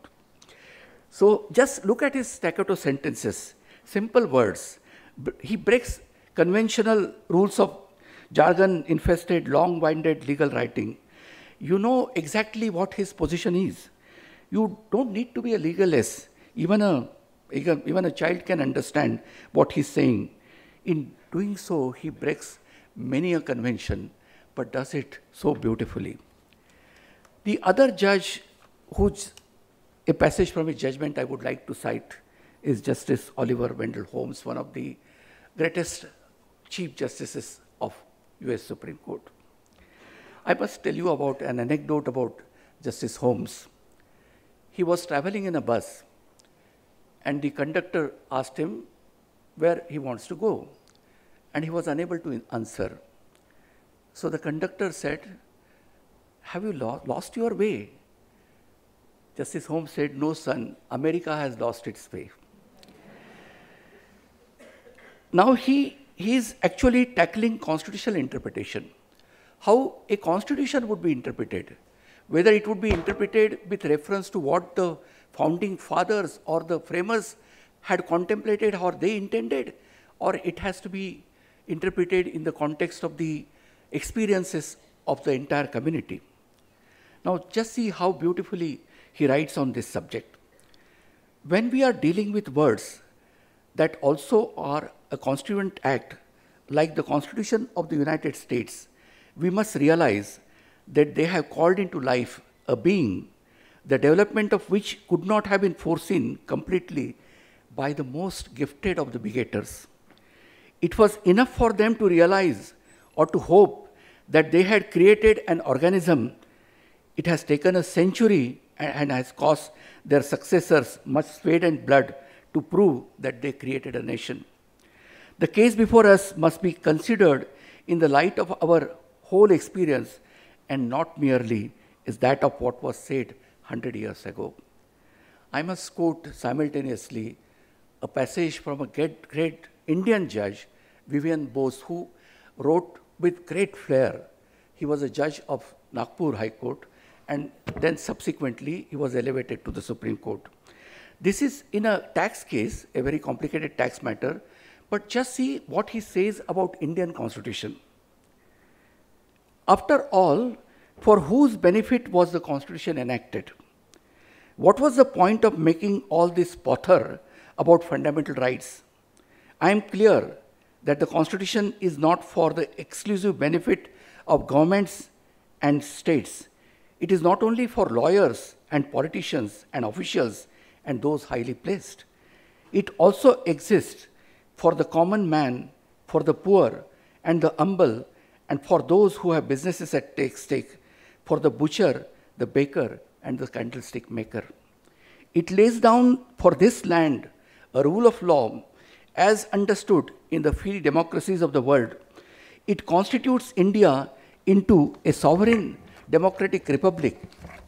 So just look at his staccato sentences, simple words. He breaks conventional rules of jargon-infested, long-winded legal writing. You know exactly what his position is. You don't need to be a legalist. Even a child can understand what he's saying. In doing so, he breaks many a convention, but does it so beautifully. The other judge, whose a passage from his judgment I would like to cite, is Justice Oliver Wendell Holmes, one of the greatest Chief Justices of US Supreme Court. I must tell you about an anecdote about Justice Holmes. He was traveling in a bus, and the conductor asked him where he wants to go, and he was unable to answer. So the conductor said, "Have you lost your way?" Justice Holmes said, "No, son, America has lost its way." Now he is actually tackling constitutional interpretation. How a constitution would be interpreted, whether it would be interpreted with reference to what the founding fathers or the framers had contemplated or they intended, or it has to be interpreted in the context of the experiences of the entire community. Now just see how beautifully he writes on this subject. When we are dealing with words that also are a constituent act, like the Constitution of the United States, we must realize that they have called into life a being, the development of which could not have been foreseen completely by the most gifted of the begetters. It was enough for them to realize or to hope that they had created an organism. It has taken a century and has cost their successors much sweat and blood to prove that they created a nation. The case before us must be considered in the light of our whole experience and not merely is that of what was said 100 years ago. I must quote simultaneously a passage from a great Indian judge, Vivian Bose, who wrote with great flair. He was a judge of Nagpur High Court, and then subsequently he was elevated to the Supreme Court. This is in a tax case, a very complicated tax matter, but just see what he says about Indian Constitution. After all, for whose benefit was the Constitution enacted? What was the point of making all this pother about fundamental rights? I am clear that the Constitution is not for the exclusive benefit of governments and states. It is not only for lawyers and politicians and officials and those highly placed. It also exists for the common man, for the poor and the humble, and for those who have businesses at stake, for the butcher, the baker, and the candlestick maker. It lays down for this land a rule of law as understood in the free democracies of the world. It constitutes India into a sovereign democratic republic,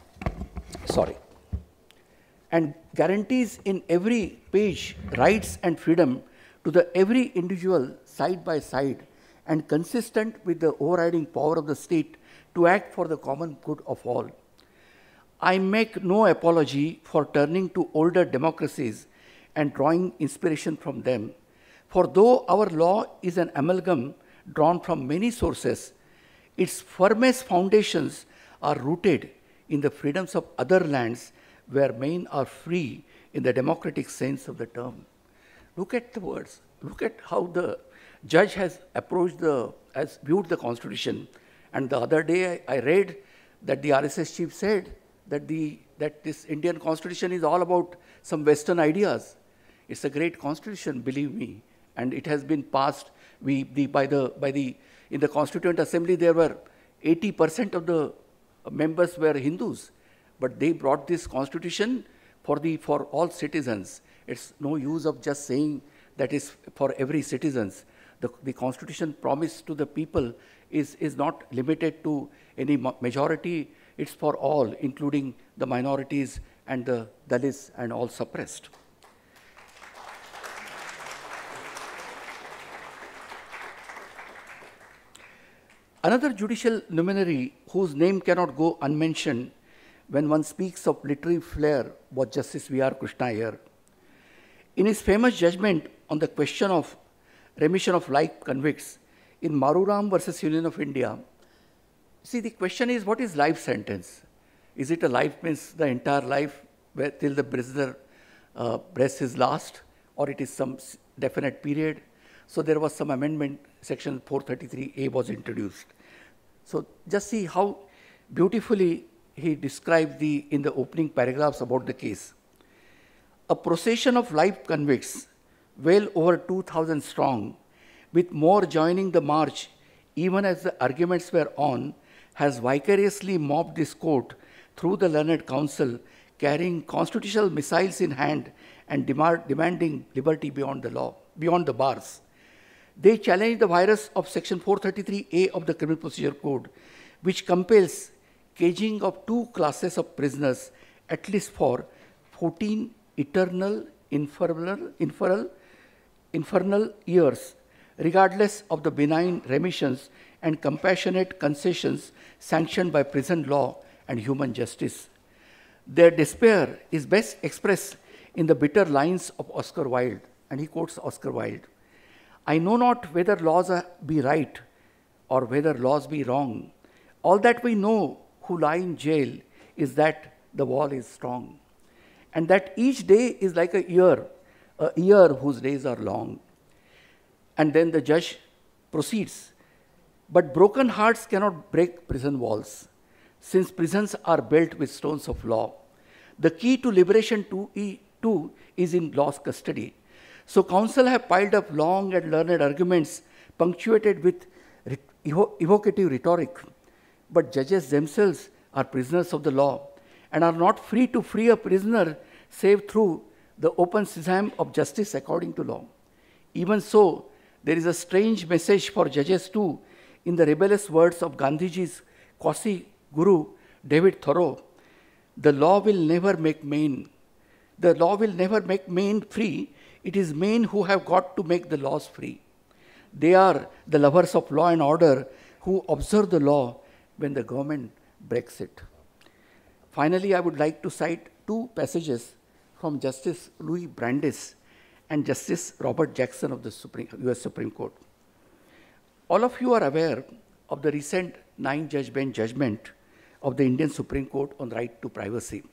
and guarantees in every page rights and freedom to the every individual side by side and consistent with the overriding power of the state to act for the common good of all. I make no apology for turning to older democracies and drawing inspiration from them. For though our law is an amalgam drawn from many sources, its firmest foundations are rooted in the freedoms of other lands where men are free in the democratic sense of the term. Look at the words. Look at how the judge has has viewed the Constitution. And the other day I read that the RSS chief said that this Indian Constitution is all about some Western ideas. It's a great Constitution, believe me, and it has been passed. In the Constituent Assembly there were 80% of the members were Hindus, but they brought this Constitution for all citizens. It's no use of just saying that is for every citizens. The Constitution promised to the people is not limited to any majority. It's for all, including the minorities and the Dalits and all suppressed. Another judicial luminary whose name cannot go unmentioned when one speaks of literary flair was Justice V.R. Krishna Iyer. In his famous judgment on the question of remission of life convicts in Maruram versus Union of India, see, the question is, what is life sentence? Is it a life means the entire life till the prisoner breaths his last, or it is some definite period? So there was some amendment, section 433A was introduced. So just see how beautifully he described in the opening paragraphs about the case. A procession of life convicts, well over 2,000 strong, with more joining the march, even as the arguments were on, has vicariously mobbed this court through the learned counsel, carrying constitutional missiles in hand and demanding liberty beyond the law, beyond the bars. They challenge the virus of section 433A of the Criminal Procedure Code, which compels caging of two classes of prisoners, at least for 14 eternal infernal years, regardless of the benign remissions and compassionate concessions sanctioned by prison law and human justice. Their despair is best expressed in the bitter lines of Oscar Wilde, and he quotes Oscar Wilde. I know not whether laws be right or whether laws be wrong. All that we know who lie in jail is that the wall is strong, and that each day is like a year whose days are long. And then the judge proceeds. But broken hearts cannot break prison walls, since prisons are built with stones of law. The key to liberation too is in law's custody. So counsel have piled up long and learned arguments punctuated with evocative rhetoric. But judges themselves are prisoners of the law and are not free to free a prisoner save through the open sesame of justice according to law. Even so, there is a strange message for judges too in the rebellious words of Gandhiji's Kasi Guru David Thoreau, the law will never make Maine free. It is Maine who have got to make the laws free. They are the lovers of law and order who observe the law when the government breaks it. Finally, I would like to cite two passages from Justice Louis Brandeis and Justice Robert Jackson of the US Supreme Court. All of you are aware of the recent 9-judge bench judgment of the Indian Supreme Court on right to privacy.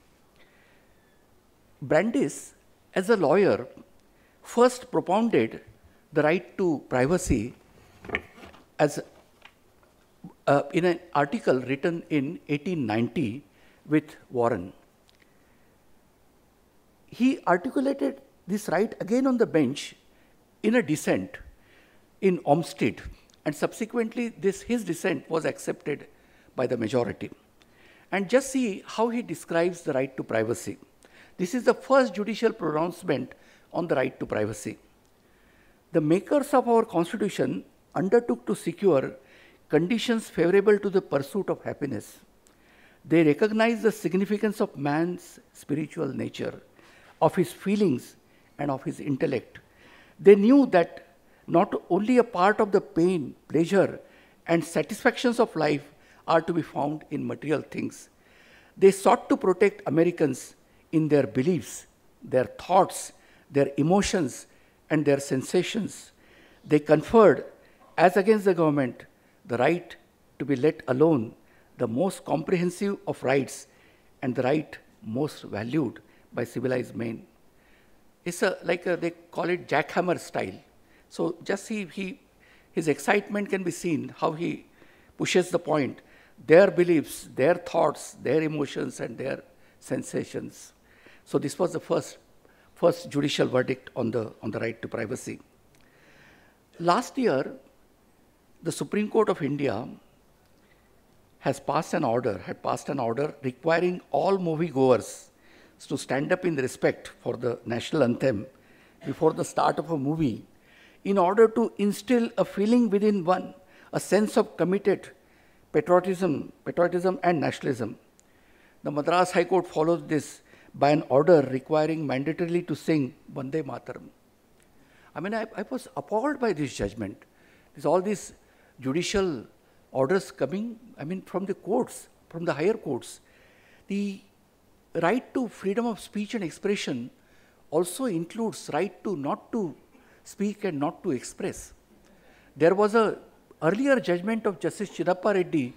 Brandeis, as a lawyer, first propounded the right to privacy as in an article written in 1890 with Warren. He articulated this right again on the bench in a dissent in Olmsted, and subsequently his dissent was accepted by the majority. And just see how he describes the right to privacy. This is the first judicial pronouncement on the right to privacy. The makers of our Constitution undertook to secure conditions favorable to the pursuit of happiness. They recognized the significance of man's spiritual nature, of his feelings, and of his intellect. They knew that not only a part of the pain, pleasure, and satisfactions of life are to be found in material things. They sought to protect Americans in their beliefs, their thoughts, their emotions, and their sensations. They conferred, as against the government, the right to be let alone, the most comprehensive of rights and the right most valued by civilized men. It's they call it jackhammer style. So just see his excitement can be seen, how he pushes the point, their beliefs, their thoughts, their emotions, and their sensations. So this was the first judicial verdict on the right to privacy. Last year, the Supreme Court of India had passed an order requiring all moviegoers to stand up in respect for the national anthem before the start of a movie in order to instill a feeling within one, a sense of committed patriotism and nationalism. The Madras High Court follows this by an order requiring mandatorily to sing Vande Mataram. I mean, I was appalled by this judgment. There's all these judicial orders coming, from the courts, from the higher courts. The right to freedom of speech and expression also includes right to not to speak and not to express. There was a earlier judgment of Justice Chinnappa Reddy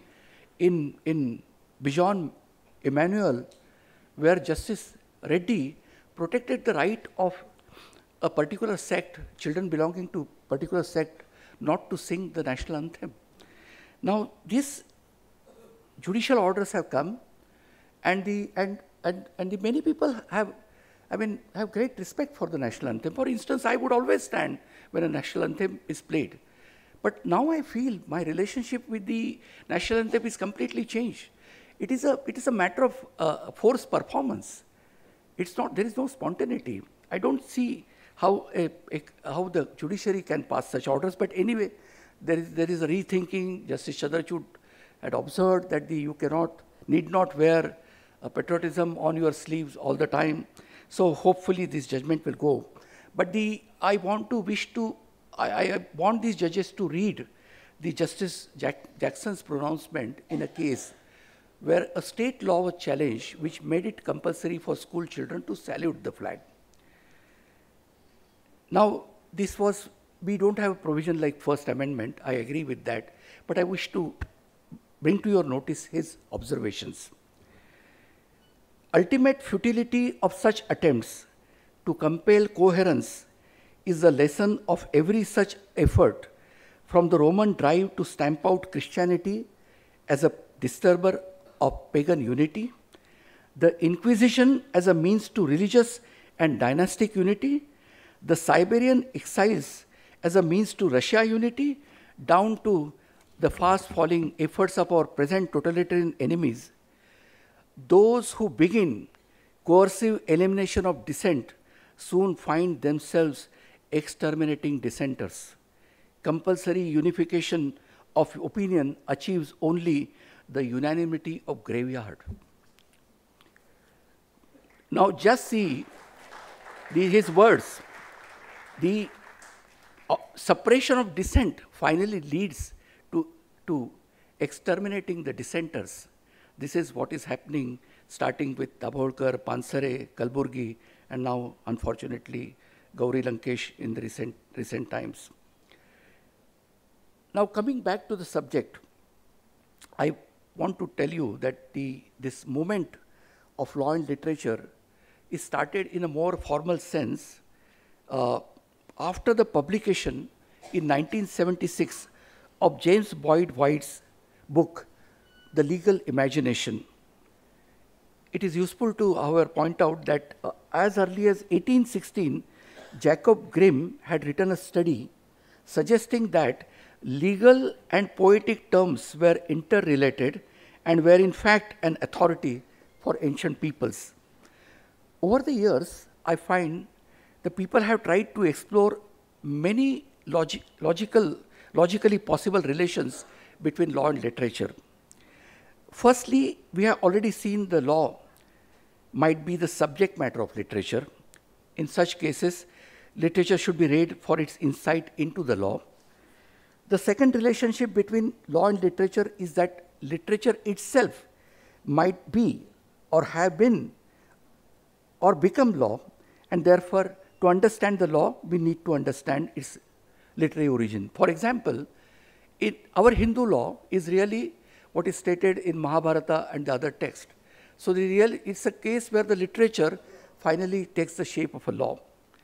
in Bijon Emmanuel, where Justice Reddy protected the right of a particular sect, children belonging to a particular sect, not to sing the national anthem. Now, these judicial orders have come, and the many people have great respect for the national anthem. For instance, I would always stand when a national anthem is played. But now I feel my relationship with the national anthem is completely changed. It is a matter of forced performance. There is no spontaneity. I don't see how the judiciary can pass such orders. But anyway, there is a rethinking. Justice Chandrachud had observed that you need not wear patriotism on your sleeves all the time. So hopefully this judgment will go. But I want these judges to read the Justice Jackson's pronouncement in a case where a state law was challenged which made it compulsory for school children to salute the flag. Now, we don't have a provision like First Amendment, I agree with that, but I wish to bring to your notice his observations. Ultimate futility of such attempts to compel coherence is the lesson of every such effort, from the Roman drive to stamp out Christianity as a disturber of pagan unity, the Inquisition as a means to religious and dynastic unity, the Siberian exiles as a means to Russia unity, down to the fast-falling efforts of our present totalitarian enemies. Those who begin coercive elimination of dissent soon find themselves exterminating dissenters. Compulsory unification of opinion achieves only the unanimity of graveyard. Now just see his words. The suppression of dissent finally leads to exterminating the dissenters. This is what is happening, starting with Dabholkar, Pansare, Kalburgi, and now, unfortunately, Gauri Lankesh in the recent times. Now, coming back to the subject, I want to tell you that this movement of law and literature is started in a more formal sense after the publication in 1976 of James Boyd White's book, The Legal Imagination. It is useful to, however, point out that as early as 1816, Jacob Grimm had written a study suggesting that legal and poetic terms were interrelated and were in fact an authority for ancient peoples. Over the years, I find the people have tried to explore many logically possible relations between law and literature. Firstly, we have already seen the law might be the subject matter of literature. In such cases, literature should be read for its insight into the law. The second relationship between law and literature is that literature itself might be or have been or become law, and therefore, to understand the law, we need to understand its literary origin. For example, our Hindu law is really what is stated in Mahabharata and the other text. So it's a case where the literature finally takes the shape of a law.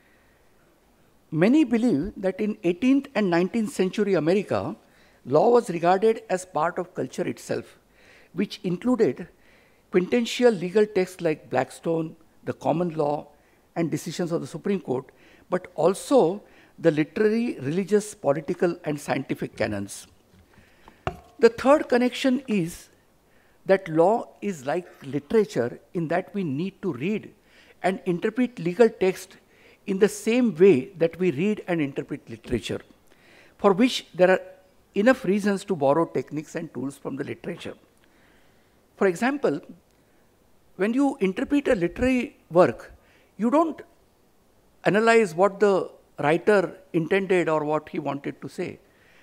Many believe that in 18th and 19th century America, law was regarded as part of culture itself, which included quintessential legal texts like Blackstone, the common law, and decisions of the Supreme Court, but also the literary, religious, political, and scientific canons. The third connection is that law is like literature in that we need to read and interpret legal text in the same way that we read and interpret literature, for which there are enough reasons to borrow techniques and tools from the literature. For example, when you interpret a literary work, you don't analyze what the writer intended or what he wanted to say.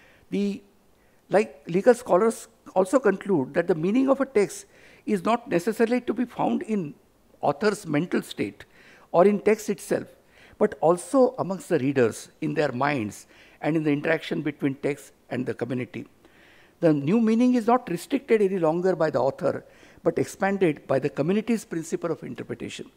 Like legal scholars also conclude that the meaning of a text is not necessarily to be found in author's mental state or in text itself, but also amongst the readers, in their minds, and in the interaction between text and the community. The new meaning is not restricted any longer by the author, but expanded by the community's principle of interpretation.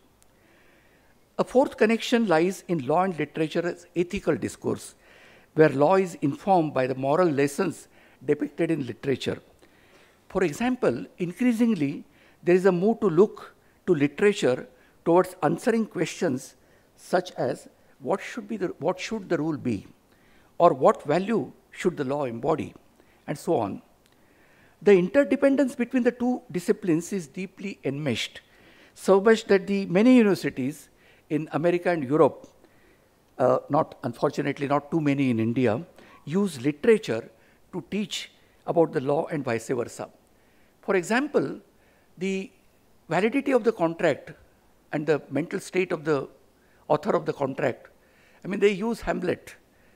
A fourth connection lies in law and literature as ethical discourse, where law is informed by the moral lessons depicted in literature. For example, increasingly, there is a move to look to literature towards answering questions such as what should the rule be, or what value should the law embody, and so on. The interdependence between the two disciplines is deeply enmeshed, so much that many universities in America and Europe, unfortunately not too many in India, use literature to teach about the law and vice versa. For example, the validity of the contract and the mental state of the author of the contract, they use Hamlet.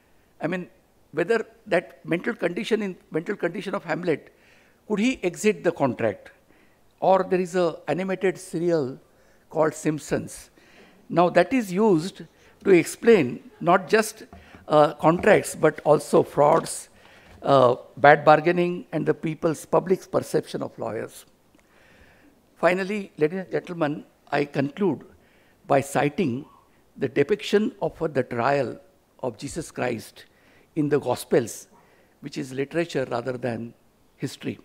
Whether that mental condition of Hamlet, could he exit the contract? Or there is an animated serial called Simpsons. Now that is used to explain not just contracts, but also frauds, bad bargaining, and the public's perception of lawyers. Finally, ladies and gentlemen, I conclude by citing the depiction of the trial of Jesus Christ in the Gospels, which is literature rather than history.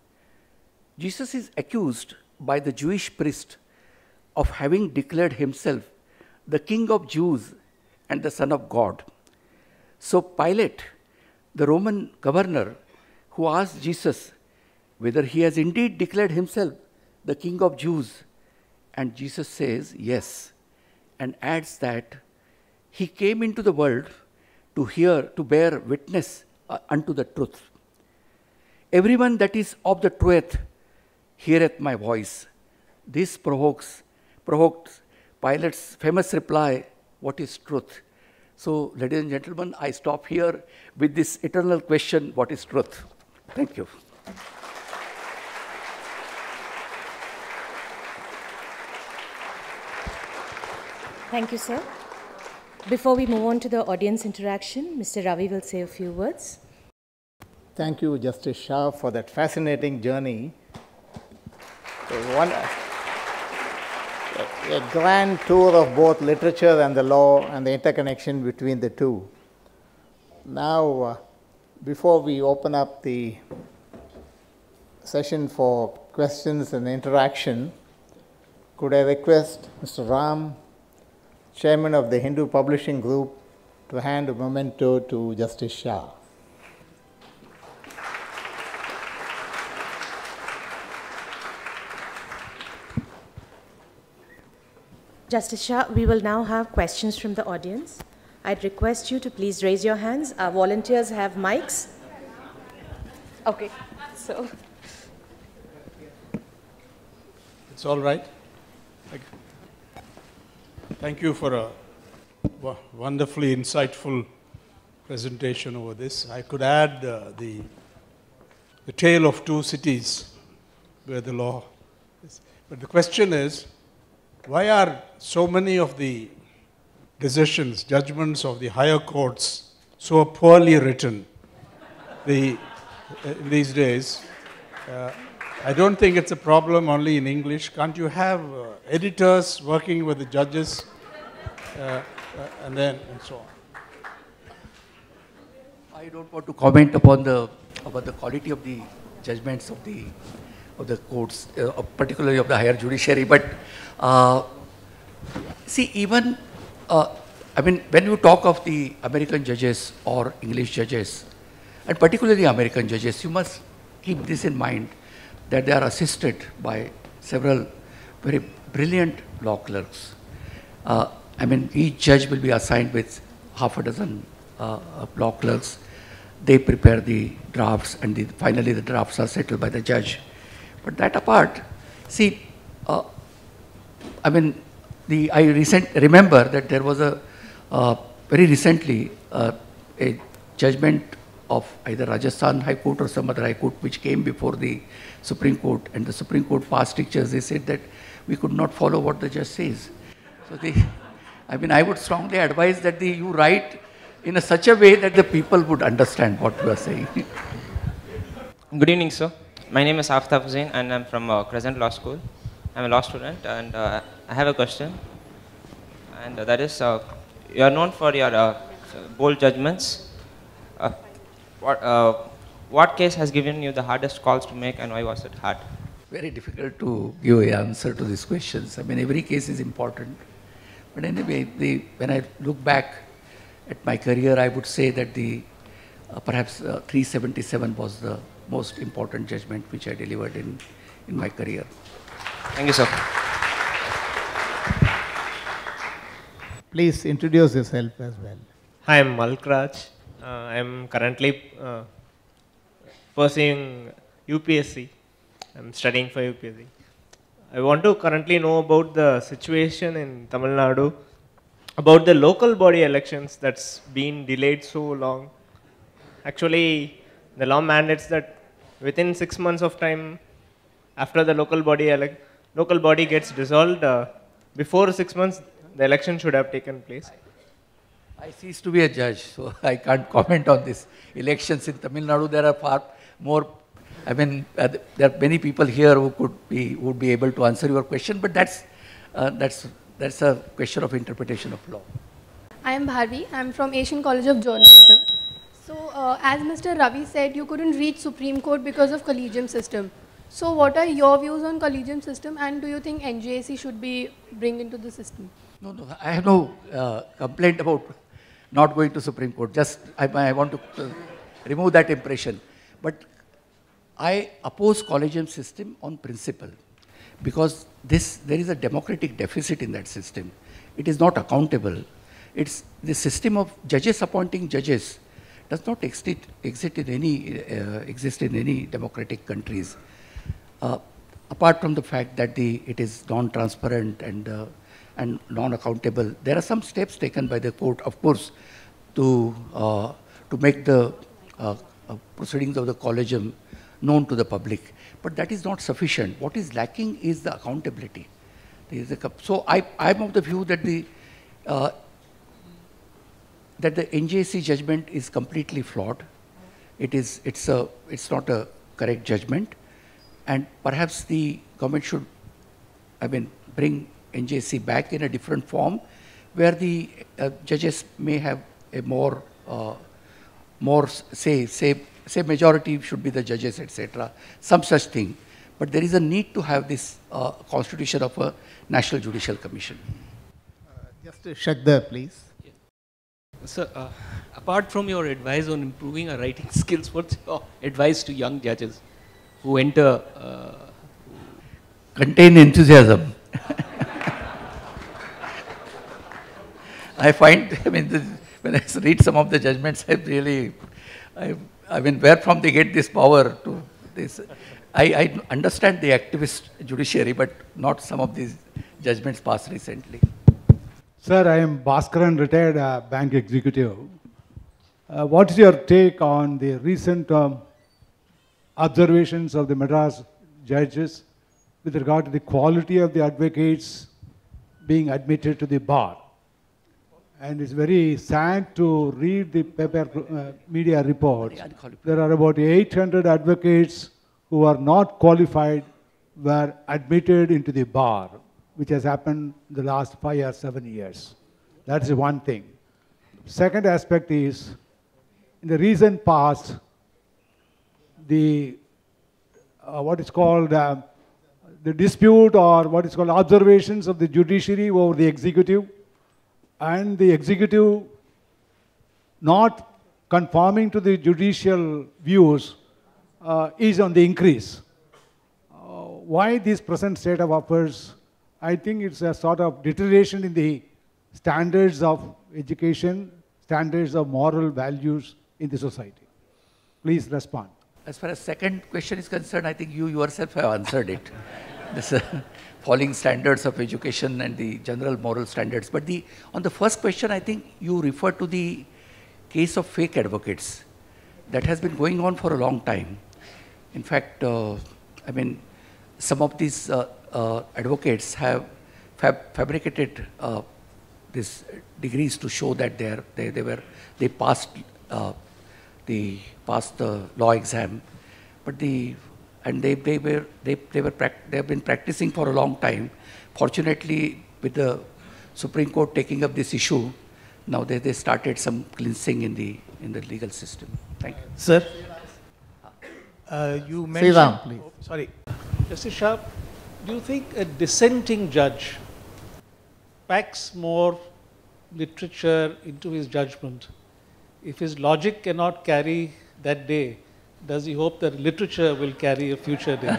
Jesus is accused by the Jewish priest of having declared himself the King of Jews and the Son of God. So Pilate, the Roman governor, who asked Jesus whether he has indeed declared himself the King of Jews, and Jesus says yes, and adds that he came into the world to bear witness unto the truth. Everyone that is of the truth heareth my voice. This provoked Pilate's famous reply, what is truth? So, ladies and gentlemen, I stop here with this eternal question, what is truth? Thank you. Thank you, sir. Before we move on to the audience interaction, Mr. Ravi will say a few words. Thank you, Justice Shah, for that fascinating journey. A grand tour of both literature and the law and the interconnection between the two. Now, before we open up the session for questions and interaction, could I request Mr. Ram, Chairman of the Hindu Publishing Group, to hand a memento to Justice Shah. Justice Shah, we will now have questions from the audience. I'd request you to please raise your hands. Our volunteers have mics. Okay, so. It's all right. Thank you for a wonderfully insightful presentation over this. I could add the tale of two cities where the law is. But the question is, why are so many of the decisions, judgments of the higher courts so poorly written these days? I don't think it's a problem only in English. Can't you have editors working with the judges and so on? I don't want to comment about the quality of the judgments of the courts, particularly of the higher judiciary. But see, even I mean, when you talk of the American judges or English judges, and particularly American judges, you must keep this in mind, that they are assisted by several very brilliant law clerks. I mean, each judge will be assigned with half a dozen law clerks. They prepare the drafts, and finally the drafts are settled by the judge. But that apart, see, I mean, I remember that there was very recently a judgment of either Rajasthan High Court or some other High Court which came before the Supreme Court, and the Supreme Court passed strictures. They said that we could not follow what the judge says. So I mean, I would strongly advise that you write in such a way that the people would understand what you are saying. Good evening, sir. My name is Aftab Hussain, and I'm from Crescent Law School. I'm a law student, and I have a question. And that is, you are known for your bold judgments. What case has given you the hardest calls to make, and why was it hard? Very difficult to give an answer to these questions. I mean, every case is important. But anyway, when I look back at my career, I would say that perhaps 377 was the most important judgment which I delivered in my career. Thank you, sir. Please introduce yourself as well. Hi, I'm Malk Raj. I'm currently pursuing UPSC. I'm studying for UPSC. I want to currently know about the situation in Tamil Nadu, about the local body elections that's been delayed so long. Actually, the law mandates that within 6 months of time, after the local body gets dissolved, before 6 months, the election should have taken place. I cease to be a judge, so I can't comment on this. Elections in Tamil Nadu, there are far more. I mean, there are many people here who would be able to answer your question, but that's a question of interpretation of law. I am Bharvi. I am from Asian College of Journalism. So, as Mr. Ravi said, you couldn't reach Supreme Court because of collegium system. So, what are your views on collegium system, and do you think NJAC should be bring into the system? No, I have no complaint about not going to Supreme Court. Just I want to remove that impression. But I oppose collegium system on principle, because there is a democratic deficit in that system. It is not accountable. It's the system of judges appointing judges does not exist in any democratic countries. Apart from the fact that it is non-transparent and non-accountable, there are some steps taken by the court, of course, to make the proceedings of the collegium known to the public. But that is not sufficient. What is lacking is the accountability. So I'm of the view that the NJC judgment is completely flawed. It's not a correct judgment, and perhaps the government should, bring NJC back in a different form, where the judges may have a more say majority should be the judges, etc. Some such thing. But there is a need to have this constitution of a National Judicial Commission. Just Shakdar, please. Sir, apart from your advice on improving our writing skills, what's your advice to young judges who enter? Contain enthusiasm. I find, when I read some of the judgments, where from they get this power to this? I understand the activist judiciary, but not some of these judgments passed recently. Sir, I am Bhaskaran, retired bank executive. What is your take on the recent observations of the Madras judges with regard to the quality of the advocates being admitted to the bar? And it's very sad to read the media reports. There are about 800 advocates who are not qualified were admitted into the bar, which has happened in the last 5 or 7 years. That's one thing. Second aspect is, in the recent past, the what is called the dispute, or what is called observations of the judiciary over the executive, and the executive not conforming to the judicial views is on the increase. Why this present state of affairs? I think it's a sort of deterioration in the standards of education, standards of moral values in the society. Please respond. As far as second question is concerned, I think you yourself have answered it. This falling standards of education and the general moral standards. But on the first question, I think you refer to the case of fake advocates. That has been going on for a long time. In fact, some of these advocates have fabricated these degrees to show that they passed the law exam, but they've been practicing for a long time. Fortunately, with the Supreme Court taking up this issue, now they started some cleansing in the legal system. Thank you, sir. You mentioned. Sriram, please. Oh, sorry, Justice Shah. Do you think a dissenting judge packs more literature into his judgment? If his logic cannot carry that day, does he hope that literature will carry a future day?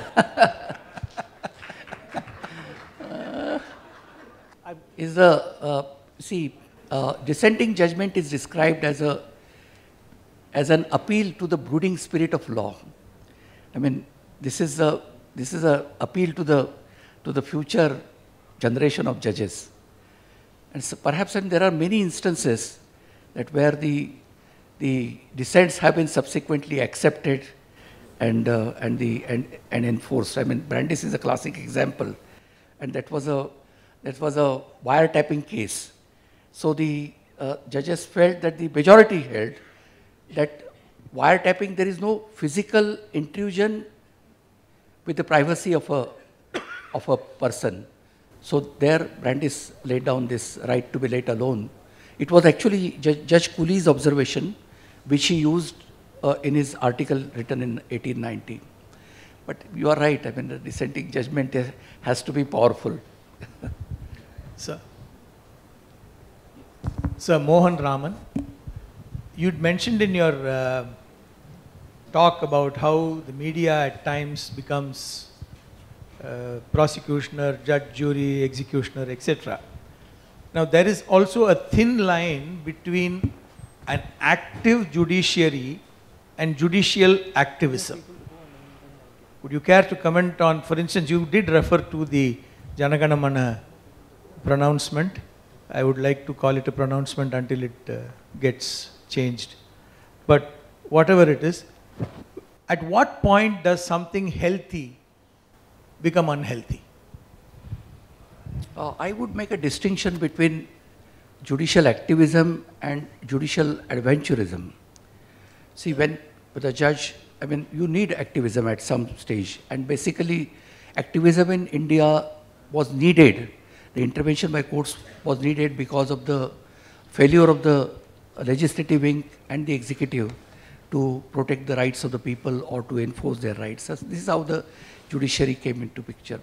Dissenting judgment is described as an appeal to the brooding spirit of law. This is a appeal to the future generation of judges. And so perhaps there are many instances that where the dissents have been subsequently accepted and enforced. Brandis is a classic example, and that was a wiretapping case. So the judges felt that the majority held that wiretapping, there is no physical intrusion with the privacy of a person. So there Brandis laid down this right to be let alone. It was actually Judge Cooley's observation, which he used in his article written in 1890. But you are right, the dissenting judgment has to be powerful. Sir, Mohan Raman, you'd mentioned in your talk about how the media at times becomes prosecutioner, judge, jury, executioner, etc. Now there is also a thin line between an active judiciary and judicial activism. Would you care to comment on, for instance, you did refer to the Janaganamana pronouncement. I would like to call it a pronouncement until it gets changed. But whatever it is, at what point does something healthy become unhealthy? I would make a distinction between judicial activism and judicial adventurism. See, when the judge, I mean, you need activism at some stage, and basically activism in India was needed. The intervention by courts was needed because of the failure of the legislative wing and the executive to protect the rights of the people or to enforce their rights. This is how the judiciary came into picture,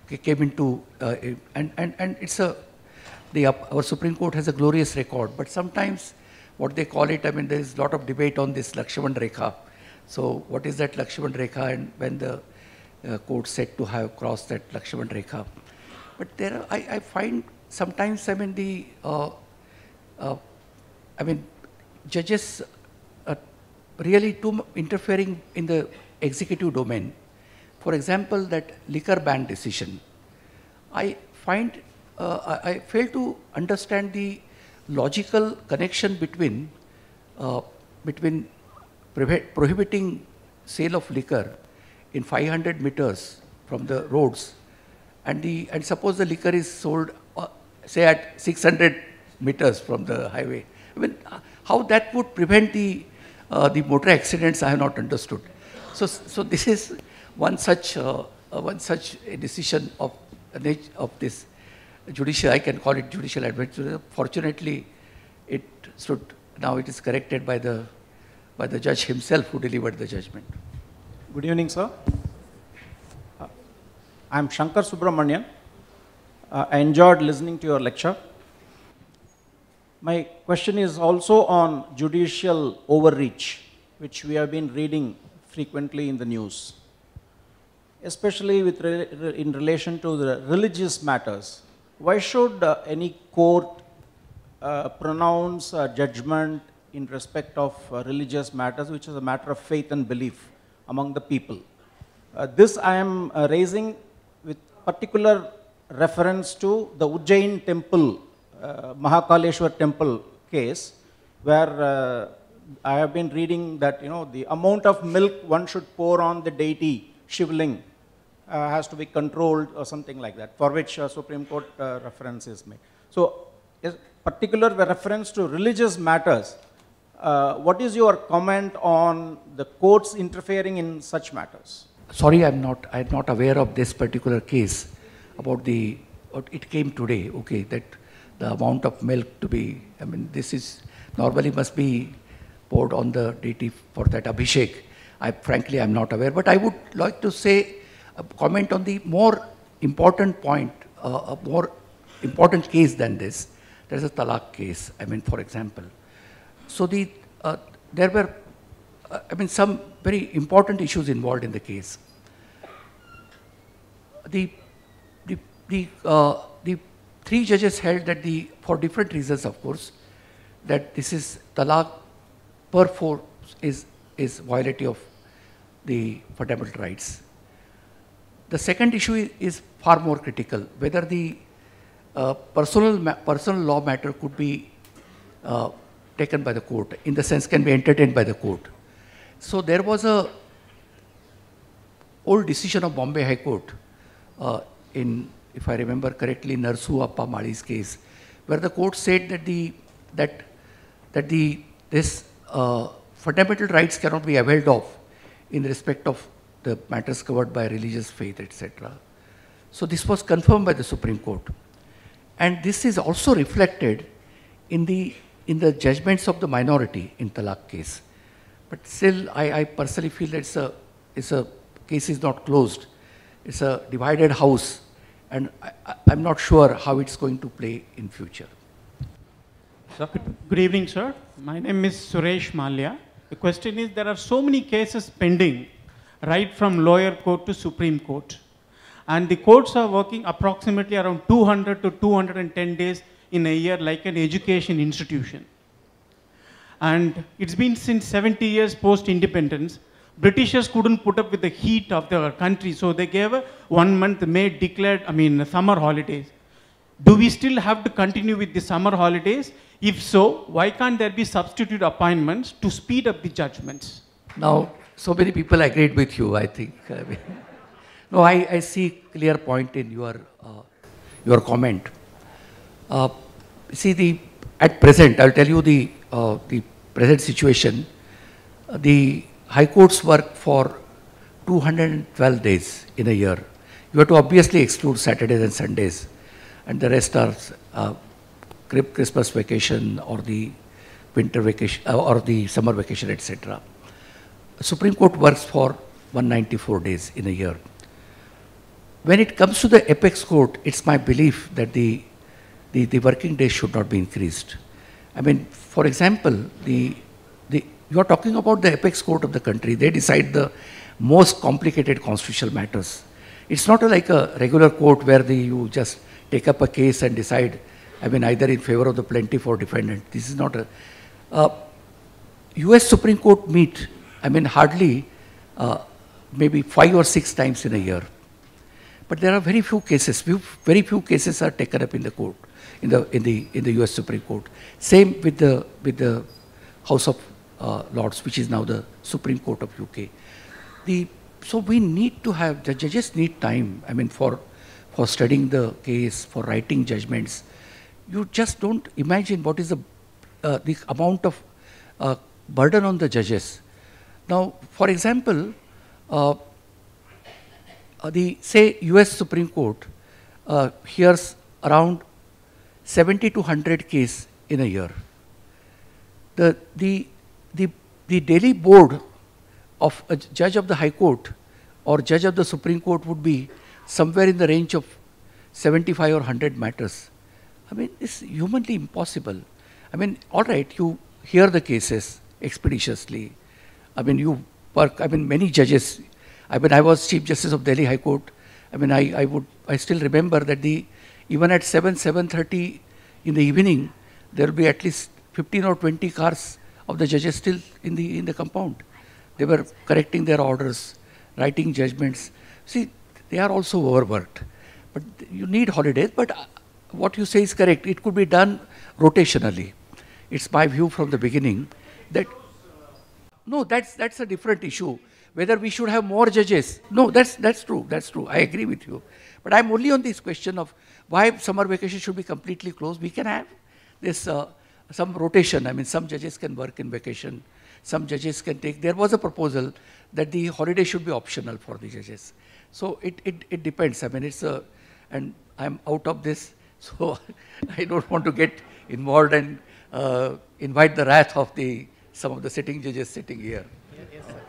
and it's our Supreme Court has a glorious record, but sometimes what they call it, I mean, there is a lot of debate on this Lakshman Rekha. So what is that Lakshman Rekha, and when the court said to have crossed that Lakshman Rekha? But there, I find sometimes, I mean, judges really too interfering in the executive domain. For example, that liquor ban decision, I find, I fail to understand the logical connection between prohibiting sale of liquor in 500 meters from the roads, and suppose the liquor is sold, say at 600 meters from the highway. I mean, how that would prevent the motor accidents, I have not understood. So this is one such decision of this judicial, I can call it judicial adventure. Fortunately, now it is corrected by the judge himself who delivered the judgment. Good evening, sir. I am Shankar Subramanian. I enjoyed listening to your lecture. My question is also on judicial overreach, which we have been reading frequently in the news, especially in relation to the religious matters. Why should any court pronounce a judgment in respect of religious matters, which is a matter of faith and belief among the people? This I am raising with particular reference to the Ujjain temple, Mahakaleshwar temple case, where I have been reading that, you know, the amount of milk one should pour on the deity Shivling has to be controlled or something like that, for which Supreme Court reference is made. So, particular reference to religious matters, what is your comment on the courts interfering in such matters? Sorry, I'm not aware of this particular case about it came today, okay, that the amount of milk to be, I mean, this is normally must be poured on the deity for that Abhishek. Frankly, I'm not aware, but I would like to say, comment on the more important point, a more important case than this. There's a talaq case, I mean, for example. So there were, I mean, some very important issues involved in the case. The three judges held that for different reasons, of course, that this is talaq per force is violative of the fundamental rights. The second issue is far more critical, whether the personal law matter could be taken by the court, in the sense can be entertained by the court. So there was a old decision of Bombay High Court if I remember correctly, Narsu Appa Mali's case, where the court said that this fundamental rights cannot be availed of in respect of the matters covered by religious faith, etc. So this was confirmed by the Supreme Court, and this is also reflected in the judgments of the minority in talaq case. But still, I personally feel that it's a case is not closed. It's a divided house, and I'm not sure how it's going to play in future. Good evening, sir. My name is Suresh Malya. The question is, there are so many cases pending, right from lower court to Supreme Court. And the courts are working approximately around 200 to 210 days in a year, like an education institution. And it's been since 70 years post-independence. Britishers couldn't put up with the heat of their country, so they gave a 1 month May declared, summer holidays. Do we still have to continue with the summer holidays? If so, why can't there be substitute appointments to speed up the judgments? Now, so many people agreed with you, I think. No, I see clear point in your comment. See, at present, I'll tell you the present situation. The high courts work for 212 days in a year. You have to obviously exclude Saturdays and Sundays, and the rest are Christmas vacation or the winter vacation or the summer vacation, etc. Supreme Court works for 194 days in a year. When it comes to the apex court, it's my belief that the working days should not be increased. I mean, for example, you are talking about the apex court of the country. They decide the most complicated constitutional matters. It's not like a regular court where you just take up a case and decide, either in favor of the plaintiff or defendant. This is not a... US Supreme Court meet, hardly maybe 5 or 6 times in a year. But there are very few cases. Very few cases are taken up in the court, in the US Supreme Court. Same with the House of Lords, which is now the Supreme Court of UK. So we need to have, the judges need time, for studying the case, for writing judgments. You just don't imagine what is the amount of burden on the judges. Now, for example, say US Supreme Court hears around 70 to 100 cases in a year. The daily board of a judge of the High Court or judge of the Supreme Court would be somewhere in the range of 75 or 100 matters. It's humanly impossible. All right, you hear the cases expeditiously. You work, many judges. I was Chief Justice of Delhi High Court. I still remember that even at 7:30 in the evening, there will be at least 15 or 20 cars of the judges still in the compound. They were correcting their orders, writing judgments. See, they are also overworked. But you need holidays. But what you say is correct. It could be done rotationally. It's my view from the beginning that no, that's a different issue. Whether we should have more judges. No, that's true. That's true. I agree with you. But I'm only on this question of why summer vacation should be completely closed. We can have this some rotation. Some judges can work in vacation. Some judges can take. There was a proposal that the holiday should be optional for the judges. So it depends. And I'm out of this, so I don't want to get involved and invite the wrath of some of the sitting judges sitting here. Yes, sir.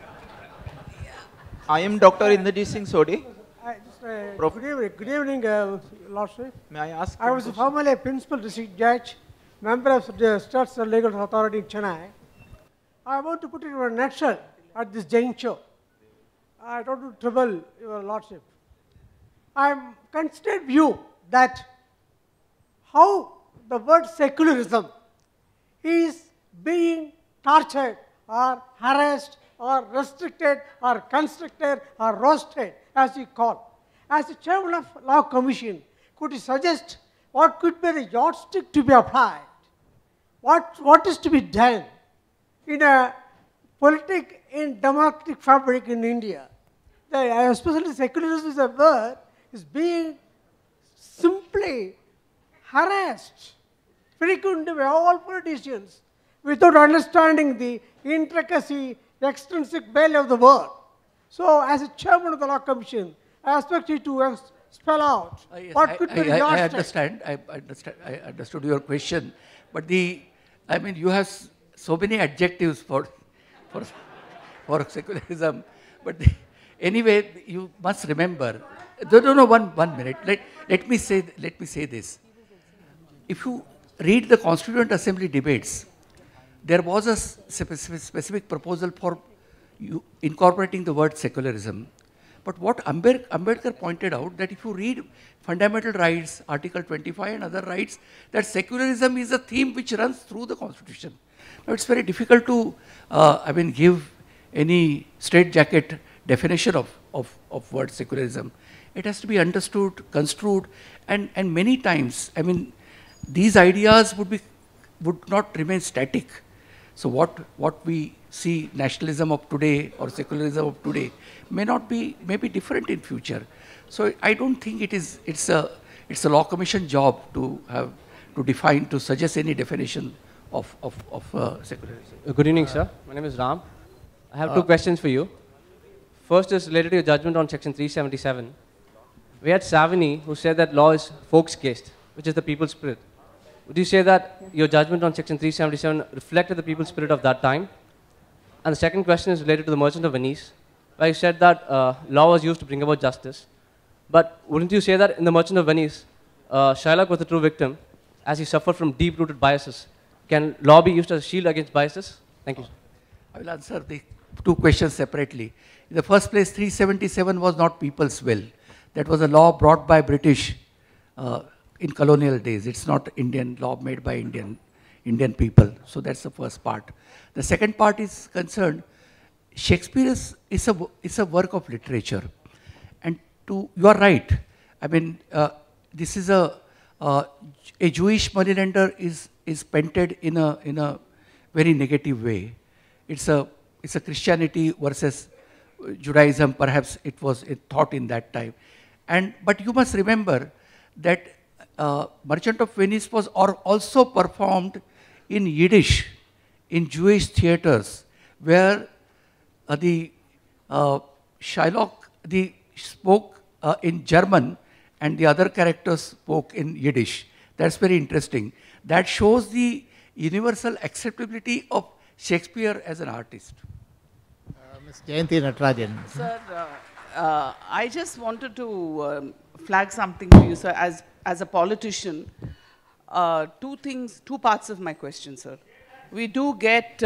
I am Dr. Indrajit Singh Sodhi. Good evening, Lordship. May I ask? I was formerly a principal district judge, member of the State's Legal Authority in Chennai. I want to put it in a nutshell at this juncture. I don't want to trouble your Lordship. I am considered view that how the word secularism is being tortured or harassed or restricted or constricted or roasted, as you call. As the chairman of Law Commission, could you suggest what could be the yardstick to be applied? What is to be done in a democratic fabric in India? Especially secularism is a word is being simply harassed frequently by all politicians without understanding the intricacy, extrinsic value of the word. So, as a chairman of the Law Commission, I expect you to spell out what could be the yardstick. I understood your question, but you have so many adjectives for secularism, but anyway, you must remember. No, 1 minute. Let me say this. If you read the Constituent Assembly debates, there was a specific proposal for incorporating the word secularism. But what Ambedkar pointed out, that if you read fundamental rights, Article 25 and other rights, that secularism is a theme which runs through the Constitution. Now, it's very difficult to, give any straitjacket definition of word secularism. It has to be understood, construed, and many times, these ideas would not remain static. So what we see nationalism of today or secularism of today may be different in future. So I don't think it's a law commission job to define, to suggest any definition of secularism. Good evening, sir. My name is Ram. I have two questions for you. First is related to your judgment on section 377. We had Savini who said that law is Volksgeist, which is the people's spirit. Would you say that your judgment on section 377 reflected the people's spirit of that time? And the second question is related to the Merchant of Venice, where you said that law was used to bring about justice. But wouldn't you say that in the Merchant of Venice, Shylock was the true victim, as he suffered from deep-rooted biases? Can law be used as a shield against biases? Thank you. I will answer the two questions separately. In the first place, 377 was not people's will. That was a law brought by British in colonial days. It's not Indian law made by Indian people. So that's the first part. The second part is concerned, Shakespeare is a work of literature. And you are right. This is a Jewish moneylender is painted in a very negative way. It's a Christianity versus Judaism, perhaps it was thought in that time. But you must remember that Merchant of Venice was also performed in Yiddish, in Jewish theaters, where the Shylock spoke in German and the other characters spoke in Yiddish. That's very interesting. That shows the universal acceptability of Shakespeare as an artist. Ms. Jayanti Natarajan. Sir, I just wanted to flag something for you, sir. As a politician, two parts of my question, sir. We do get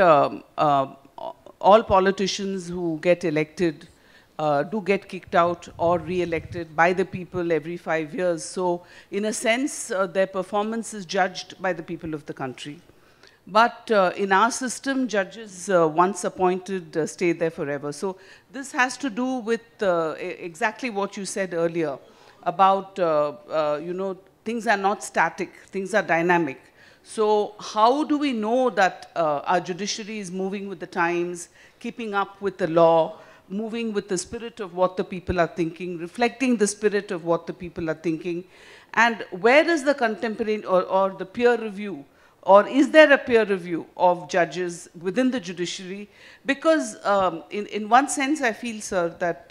all politicians who get elected do get kicked out or re-elected by the people every 5 years. So in a sense, their performance is judged by the people of the country. But in our system, judges once appointed stay there forever. So this has to do with exactly what you said earlier about, things are not static, things are dynamic. So how do we know that our judiciary is moving with the times, keeping up with the law, moving with the spirit of what the people are thinking, reflecting the spirit of what the people are thinking? And where is the contemporary or the peer review? Or is there a peer review of judges within the judiciary? Because in one sense, I feel, sir, that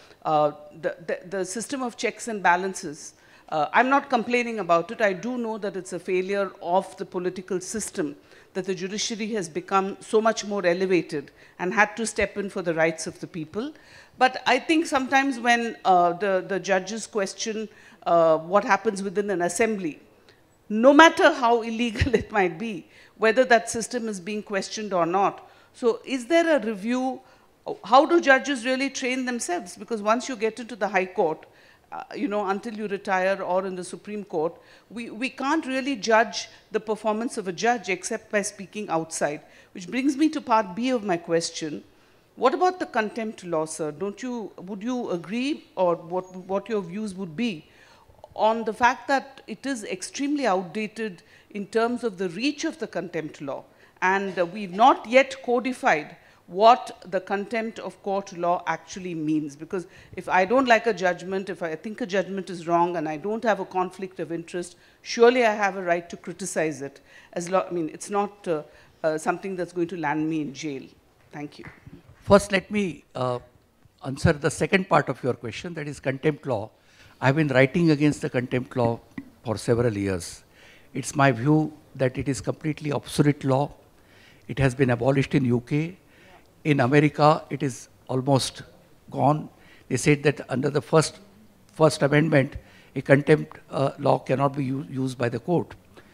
the system of checks and balances, I'm not complaining about it. I do know that it's a failure of the political system, that the judiciary has become so much more elevated and had to step in for the rights of the people. But I think sometimes when the judges question what happens within an assembly, no matter how illegal it might be, whether that system is being questioned or not. So is there a review? How do judges really train themselves? Because once you get into the High Court, until you retire, or in the Supreme Court, we can't really judge the performance of a judge except by speaking outside. Which brings me to part B of my question. What about the contempt law, sir? Would you agree, or what your views would be on the fact that it is extremely outdated in terms of the reach of the contempt law, and we've not yet codified what the contempt of court law actually means? Because if I don't like a judgment, if I think a judgment is wrong and I don't have a conflict of interest, surely I have a right to criticize it. It's not something that's going to land me in jail. Thank you. First, let me answer the second part of your question, that is contempt law. I've been writing against the contempt law for several years. It's my view that it is completely obsolete law. It has been abolished in UK. In America, it is almost gone. They said that under the first amendment, a contempt law cannot be used by the court.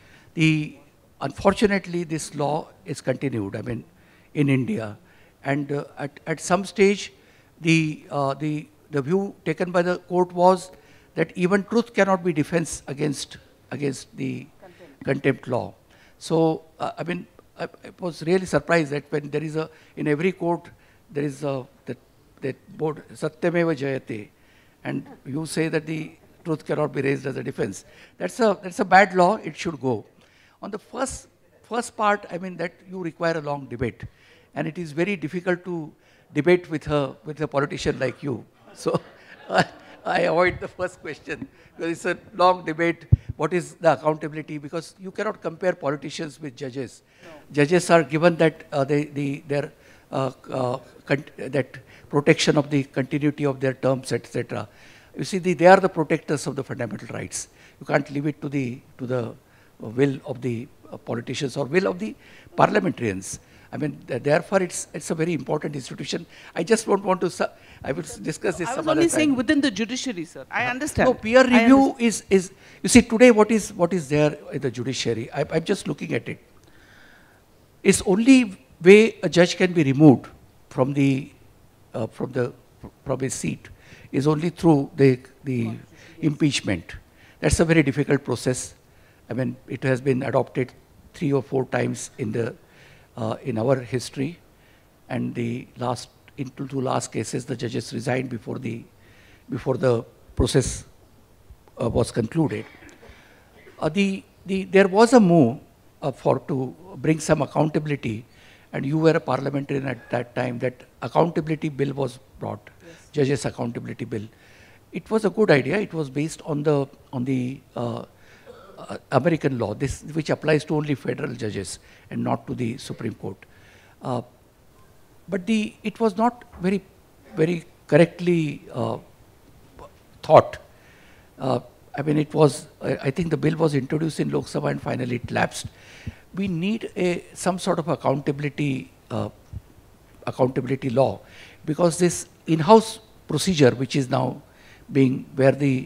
Unfortunately, this law is continued, in India. And at some stage, the view taken by the court was that even truth cannot be defense against the contempt law. So, I was really surprised that when there is in every court, there is that board, Satyameva Jayate, and you say that the truth cannot be raised as a defense. That's a bad law, it should go. On the first part, I mean, that you require a long debate. And it is very difficult to debate with a politician like you. So I avoid the first question, because it's a long debate. What is the accountability? Because you cannot compare politicians with judges. No. Judges are given that that protection of the continuity of their terms, etc. You see, they are the protectors of the fundamental rights. You can't leave it to the will of the politicians or will of the parliamentarians. I mean, therefore, it's a very important institution. I just don't want to. I will discuss this. I was only saying within the judiciary, sir. I understand. No, peer review is. You see, today what is there in the judiciary? I'm just looking at it. It's only way a judge can be removed from his seat is only through the impeachment. That's a very difficult process. I mean, it has been adopted 3 or 4 times in our history, and the two last cases, the judges resigned before the process was concluded. There was a move to bring some accountability, and you were a parliamentarian at that time. That accountability bill was brought, yes. Judges accountability bill. It was a good idea. It was based on the American law, which applies to only federal judges and not to the Supreme Court. But it was not very, very correctly thought. I mean, I think the bill was introduced in Lok Sabha and finally it lapsed. We need some sort of accountability law, because this in-house procedure, which is now being where the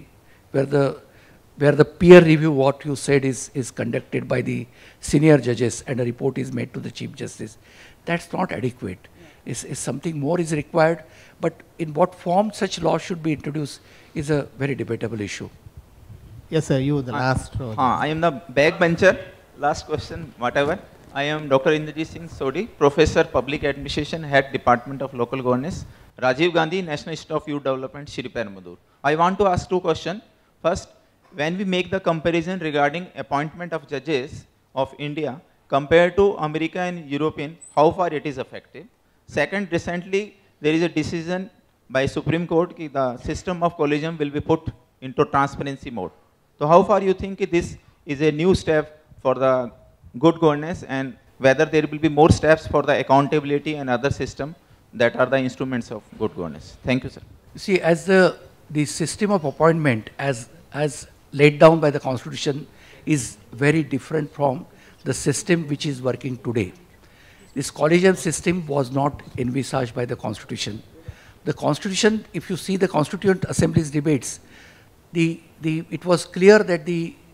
peer review, what you said is conducted by the senior judges and a report is made to the Chief Justice. That's not adequate. Is something more is required, but in what form such law should be introduced is a very debatable issue. Yes, sir, you the last. I am the backbencher. Last question, whatever. I am Dr. Indrajit Singh Sodhi, Professor Public Administration, Head Department of Local Governance, Rajiv Gandhi National Institute of Youth Development, Shri Permadur. I want to ask 2 questions. First, when we make the comparison regarding appointment of judges of India compared to America and European, how far it is effective? Second, recently there is a decision by Supreme Court that the system of collegium will be put into transparency mode. So how far you think this is a new step for the good governance, and whether there will be more steps for the accountability and other system that are the instruments of good governance? Thank you, sir. See, as the system of appointment as laid down by the Constitution is very different from the system which is working today. This collegium system was not envisaged by the Constitution. The Constitution, if you see the Constituent Assembly's debates, it was clear that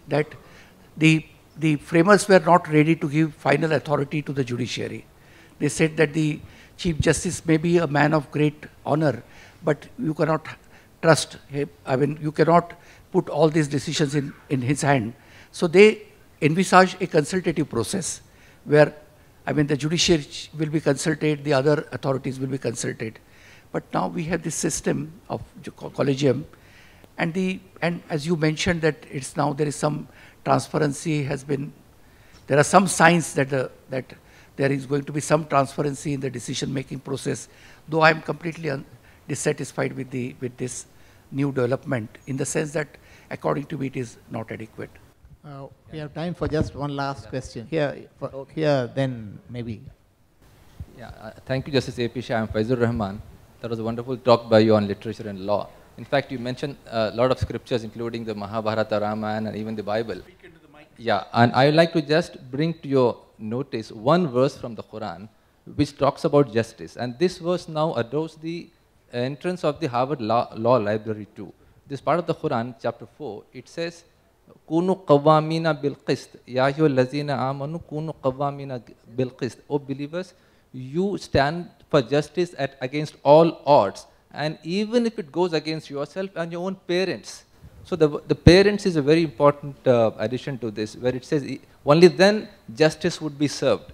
the framers were not ready to give final authority to the judiciary. They said that the Chief Justice may be a man of great honor, but you cannot trust him. I mean, you cannot put all these decisions in his hand. So they envisage a consultative process where, I mean, the judiciary will be consulted, the other authorities will be consulted. But now we have this system of collegium, and as you mentioned that there is some transparency there are some signs that there is going to be some transparency in the decision-making process, though I am completely dissatisfied with this new development, in the sense that, according to me, it is not adequate. We have time for just one last question. Here, then maybe. Yeah, thank you, Justice A.P. Shah. I am Faizur Rahman. That was a wonderful talk by you on literature and law. In fact, you mentioned a lot of scriptures, including the Mahabharata, Ramayana, and even the Bible. Yeah, and I would like to just bring to your notice one verse from the Quran, which talks about justice. And this verse now adorns the entrance of the Harvard Law Library too. This part of the Quran, chapter 4, it says, Kunu qawwamina bil qist. Ya ayyuhal lazina amanu kunu qawwamina bil qist. O believers, you stand for justice against all odds. And even if it goes against yourself and your own parents. So the parents is a very important addition to this, where it says only then justice would be served.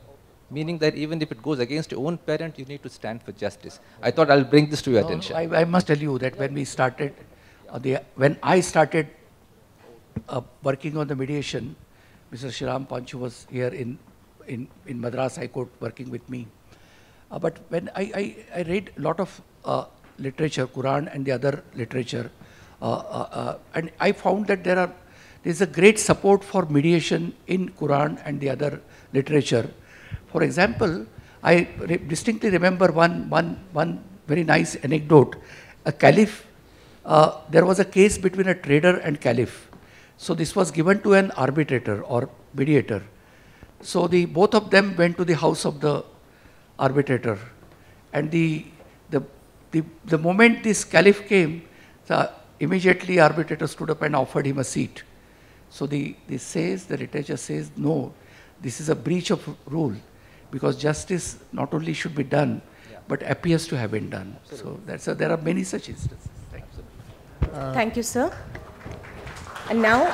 meaning that even if it goes against your own parent, you need to stand for justice. I thought I'll bring this to your attention. I must tell you that when we started, when I started working on the mediation, Mr. Shriram Panchu was here in Madras High Court working with me. But when I read a lot of literature, Quran and the other literature, and I found that there is a great support for mediation in Quran and the other literature. For example, I distinctly remember one very nice anecdote. A caliph, there was a case between a trader and caliph. So this was given to an arbitrator or mediator. So both of them went to the house of the arbitrator, and the moment this caliph came, immediately arbitrator stood up and offered him a seat. So the literature says, no, this is a breach of rule, because justice not only should be done, but appears to have been done. So there are many such instances. Thank you. Thank you, sir. And now,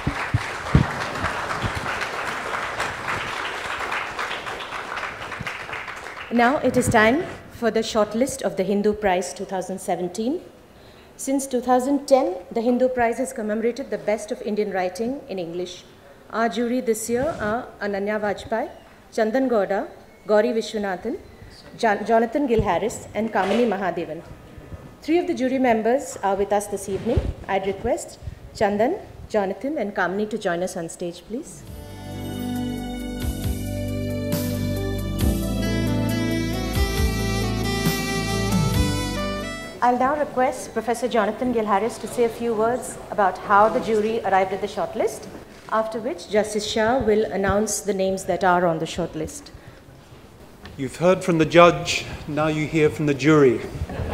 it is time for the shortlist of the Hindu Prize 2017. Since 2010, the Hindu Prize has commemorated the best of Indian writing in English. Our jury this year are Ananya Vajpayee, Chandan Gowda, Gauri Vishwanathan, Jonathan Gill Harris, and Kamini Mahadevan. 3 of the jury members are with us this evening. I'd request Chandan, Jonathan, and Kamini to join us on stage, please. I'll now request Professor Jonathan Gill Harris to say a few words about how the jury arrived at the shortlist, after which Justice Shah will announce the names that are on the shortlist. You've heard from the judge, now you hear from the jury.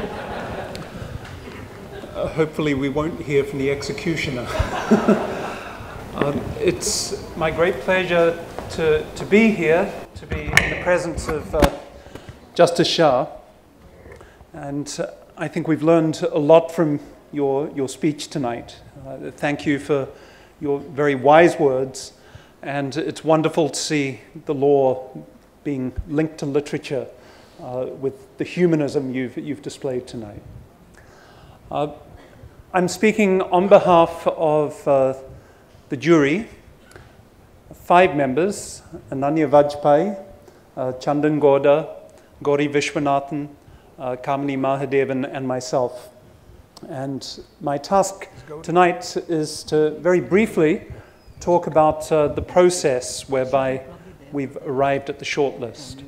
Hopefully we won't hear from the executioner. It's my great pleasure to be here, to be in the presence of Justice Shah. And I think we've learned a lot from your speech tonight. Thank you for your very wise words. And it's wonderful to see the law being linked to literature with the humanism you've displayed tonight. I'm speaking on behalf of the jury, 5 members: Ananya Vajpayee, Chandan Gowda, Gauri Vishwanathan, Kamini Mahadevan, and myself. And my task tonight is to very briefly talk about the process whereby we've arrived at the shortlist.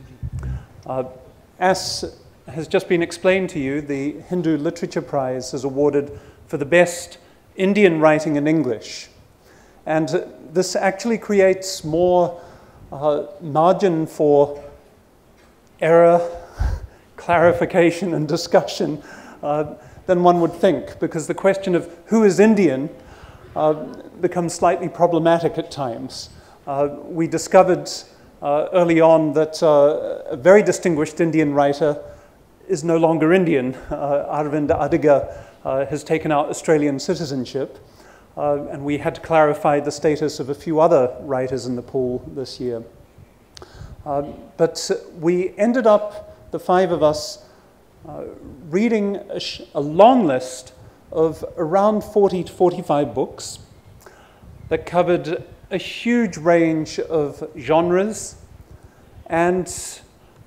As has just been explained to you, the Hindu Literature Prize is awarded for the best Indian writing in English. And this actually creates more margin for error, clarification, and discussion than one would think, because the question of who is Indian becomes slightly problematic at times. We discovered early on that a very distinguished Indian writer is no longer Indian. Aravind Adiga has taken out Australian citizenship, and we had to clarify the status of a few other writers in the pool this year. But we ended up, the 5 of us, reading a long list of around 40 to 45 books that covered a huge range of genres and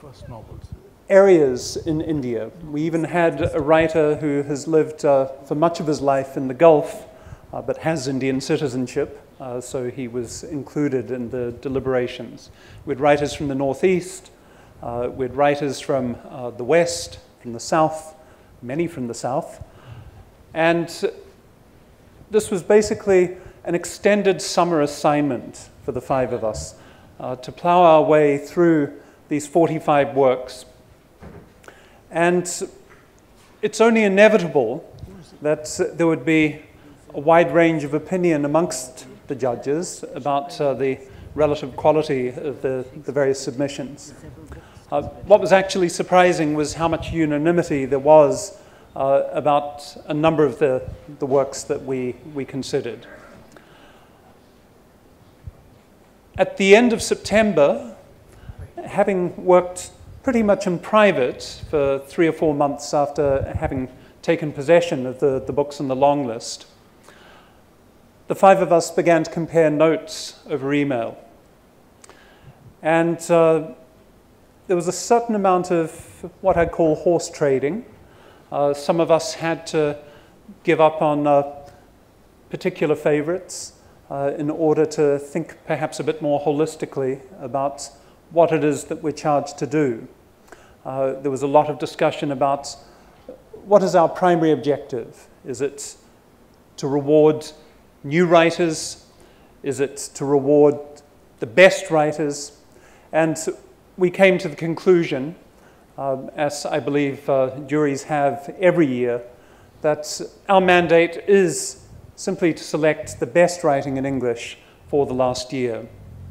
areas in India. We even had a writer who has lived for much of his life in the Gulf, but has Indian citizenship, so he was included in the deliberations. We had writers from the Northeast, we had writers from the West, from the South, many from the South, and this was basically an extended summer assignment for the 5 of us to plow our way through these 45 works. And it's only inevitable that there would be a wide range of opinion amongst the judges about the relative quality of the various submissions. What was actually surprising was how much unanimity there was about a number of the works that we considered. At the end of September, having worked pretty much in private for 3 or 4 months after having taken possession of the books on the long list, the 5 of us began to compare notes over email. And there was a certain amount of what I'd call horse trading. Some of us had to give up on particular favorites in order to think perhaps a bit more holistically about what it is that we're charged to do. There was a lot of discussion about what is our primary objective. Is it to reward new writers? Is it to reward the best writers? And we came to the conclusion, as I believe juries have every year, that our mandate is simply to select the best writing in English for the last year.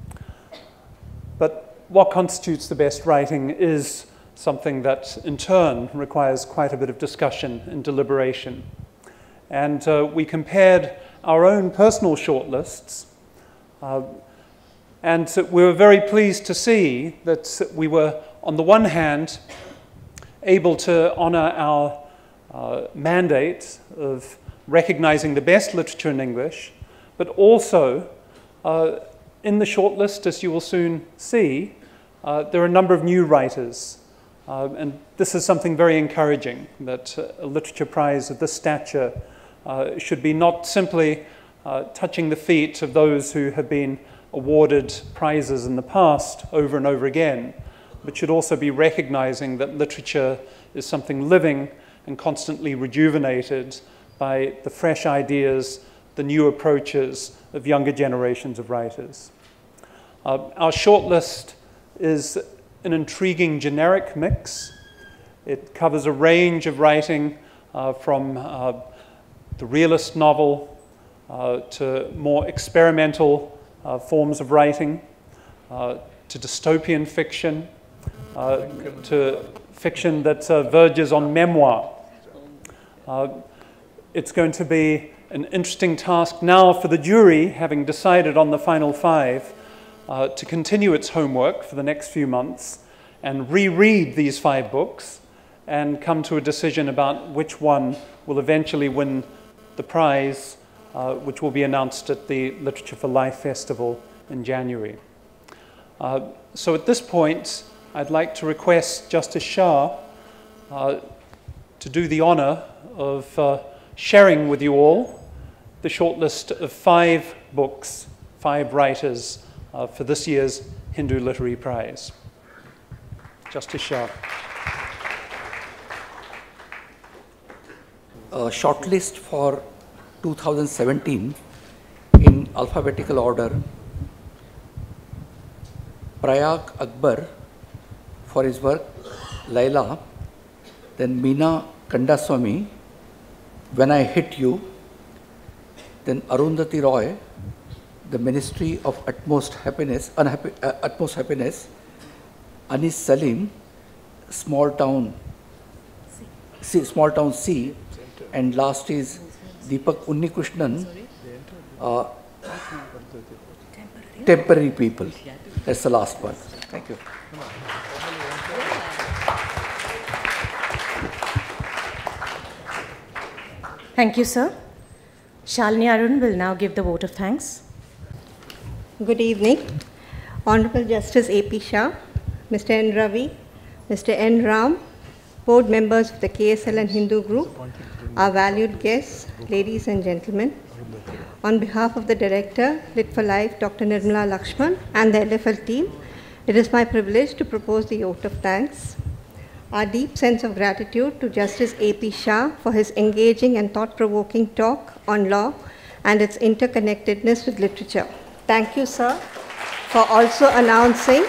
But what constitutes the best writing is something that in turn requires quite a bit of discussion and deliberation. And we compared our own personal shortlists, and we were very pleased to see that we were, on the one hand, able to honor our mandate of recognizing the best literature in English, but also in the shortlist, as you will soon see, there are a number of new writers. And this is something very encouraging, that a literature prize of this stature should be not simply touching the feet of those who have been awarded prizes in the past over and over again, but should also be recognizing that literature is something living and constantly rejuvenated by the fresh ideas, the new approaches of younger generations of writers. Our shortlist is an intriguing generic mix. It covers a range of writing from the realist novel to more experimental forms of writing, to dystopian fiction, to fiction that verges on memoir. It's going to be an interesting task now for the jury, having decided on the final 5, to continue its homework for the next few months and reread these 5 books and come to a decision about which one will eventually win the prize, which will be announced at the Literature for Life Festival in January. So at this point, I'd like to request Justice Shah to do the honor of sharing with you all the shortlist of 5 books, 5 writers for this year's Hindu Literary Prize. Justice Shah. A shortlist for 2017 in alphabetical order: Prayag Akbar for his work Laila, then Meena Kandaswamy, When I Hit You, then Arundhati Roy, The Ministry of Utmost Happiness, Anis Salim, Small Town C, and last is Deepak Unnikrishnan, Temporary People. That's the last one. Thank you. Thank you, sir. Shalini Arun will now give the vote of thanks. Good evening. Honorable Justice A.P. Shah, Mr. N. Ravi, Mr. N. Ram, board members of the KSL and Hindu group, our valued guests, ladies and gentlemen. On behalf of the Director, Lit for Life, Dr. Nirmala Lakshman, and the LFL team, it is my privilege to propose the vote of thanks. Our deep sense of gratitude to Justice A.P. Shah for his engaging and thought-provoking talk on law and its interconnectedness with literature. Thank you, sir, for also announcing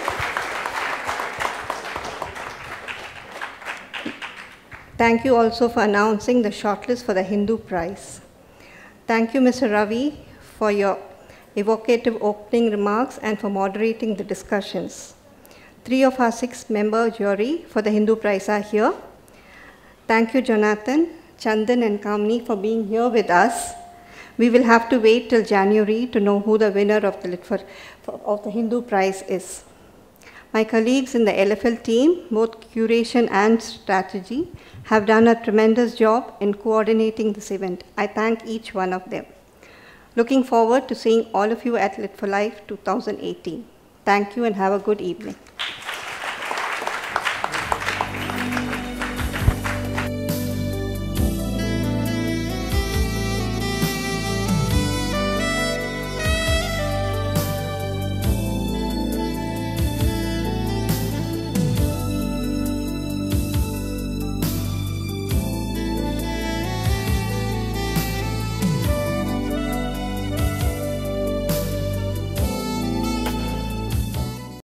Thank you also for announcing the shortlist for the Hindu Prize. Thank you, Mr. Ravi, for your evocative opening remarks and for moderating the discussions. 3 of our 6-member jury for the Hindu Prize are here. Thank you, Jonathan, Chandan, and Kamini for being here with us. We will have to wait till January to know who the winner of the Hindu Prize is. My colleagues in the LFL team, both curation and strategy, have done a tremendous job in coordinating this event. I thank each one of them. Looking forward to seeing all of you at Lit for Life 2018. Thank you and have a good evening.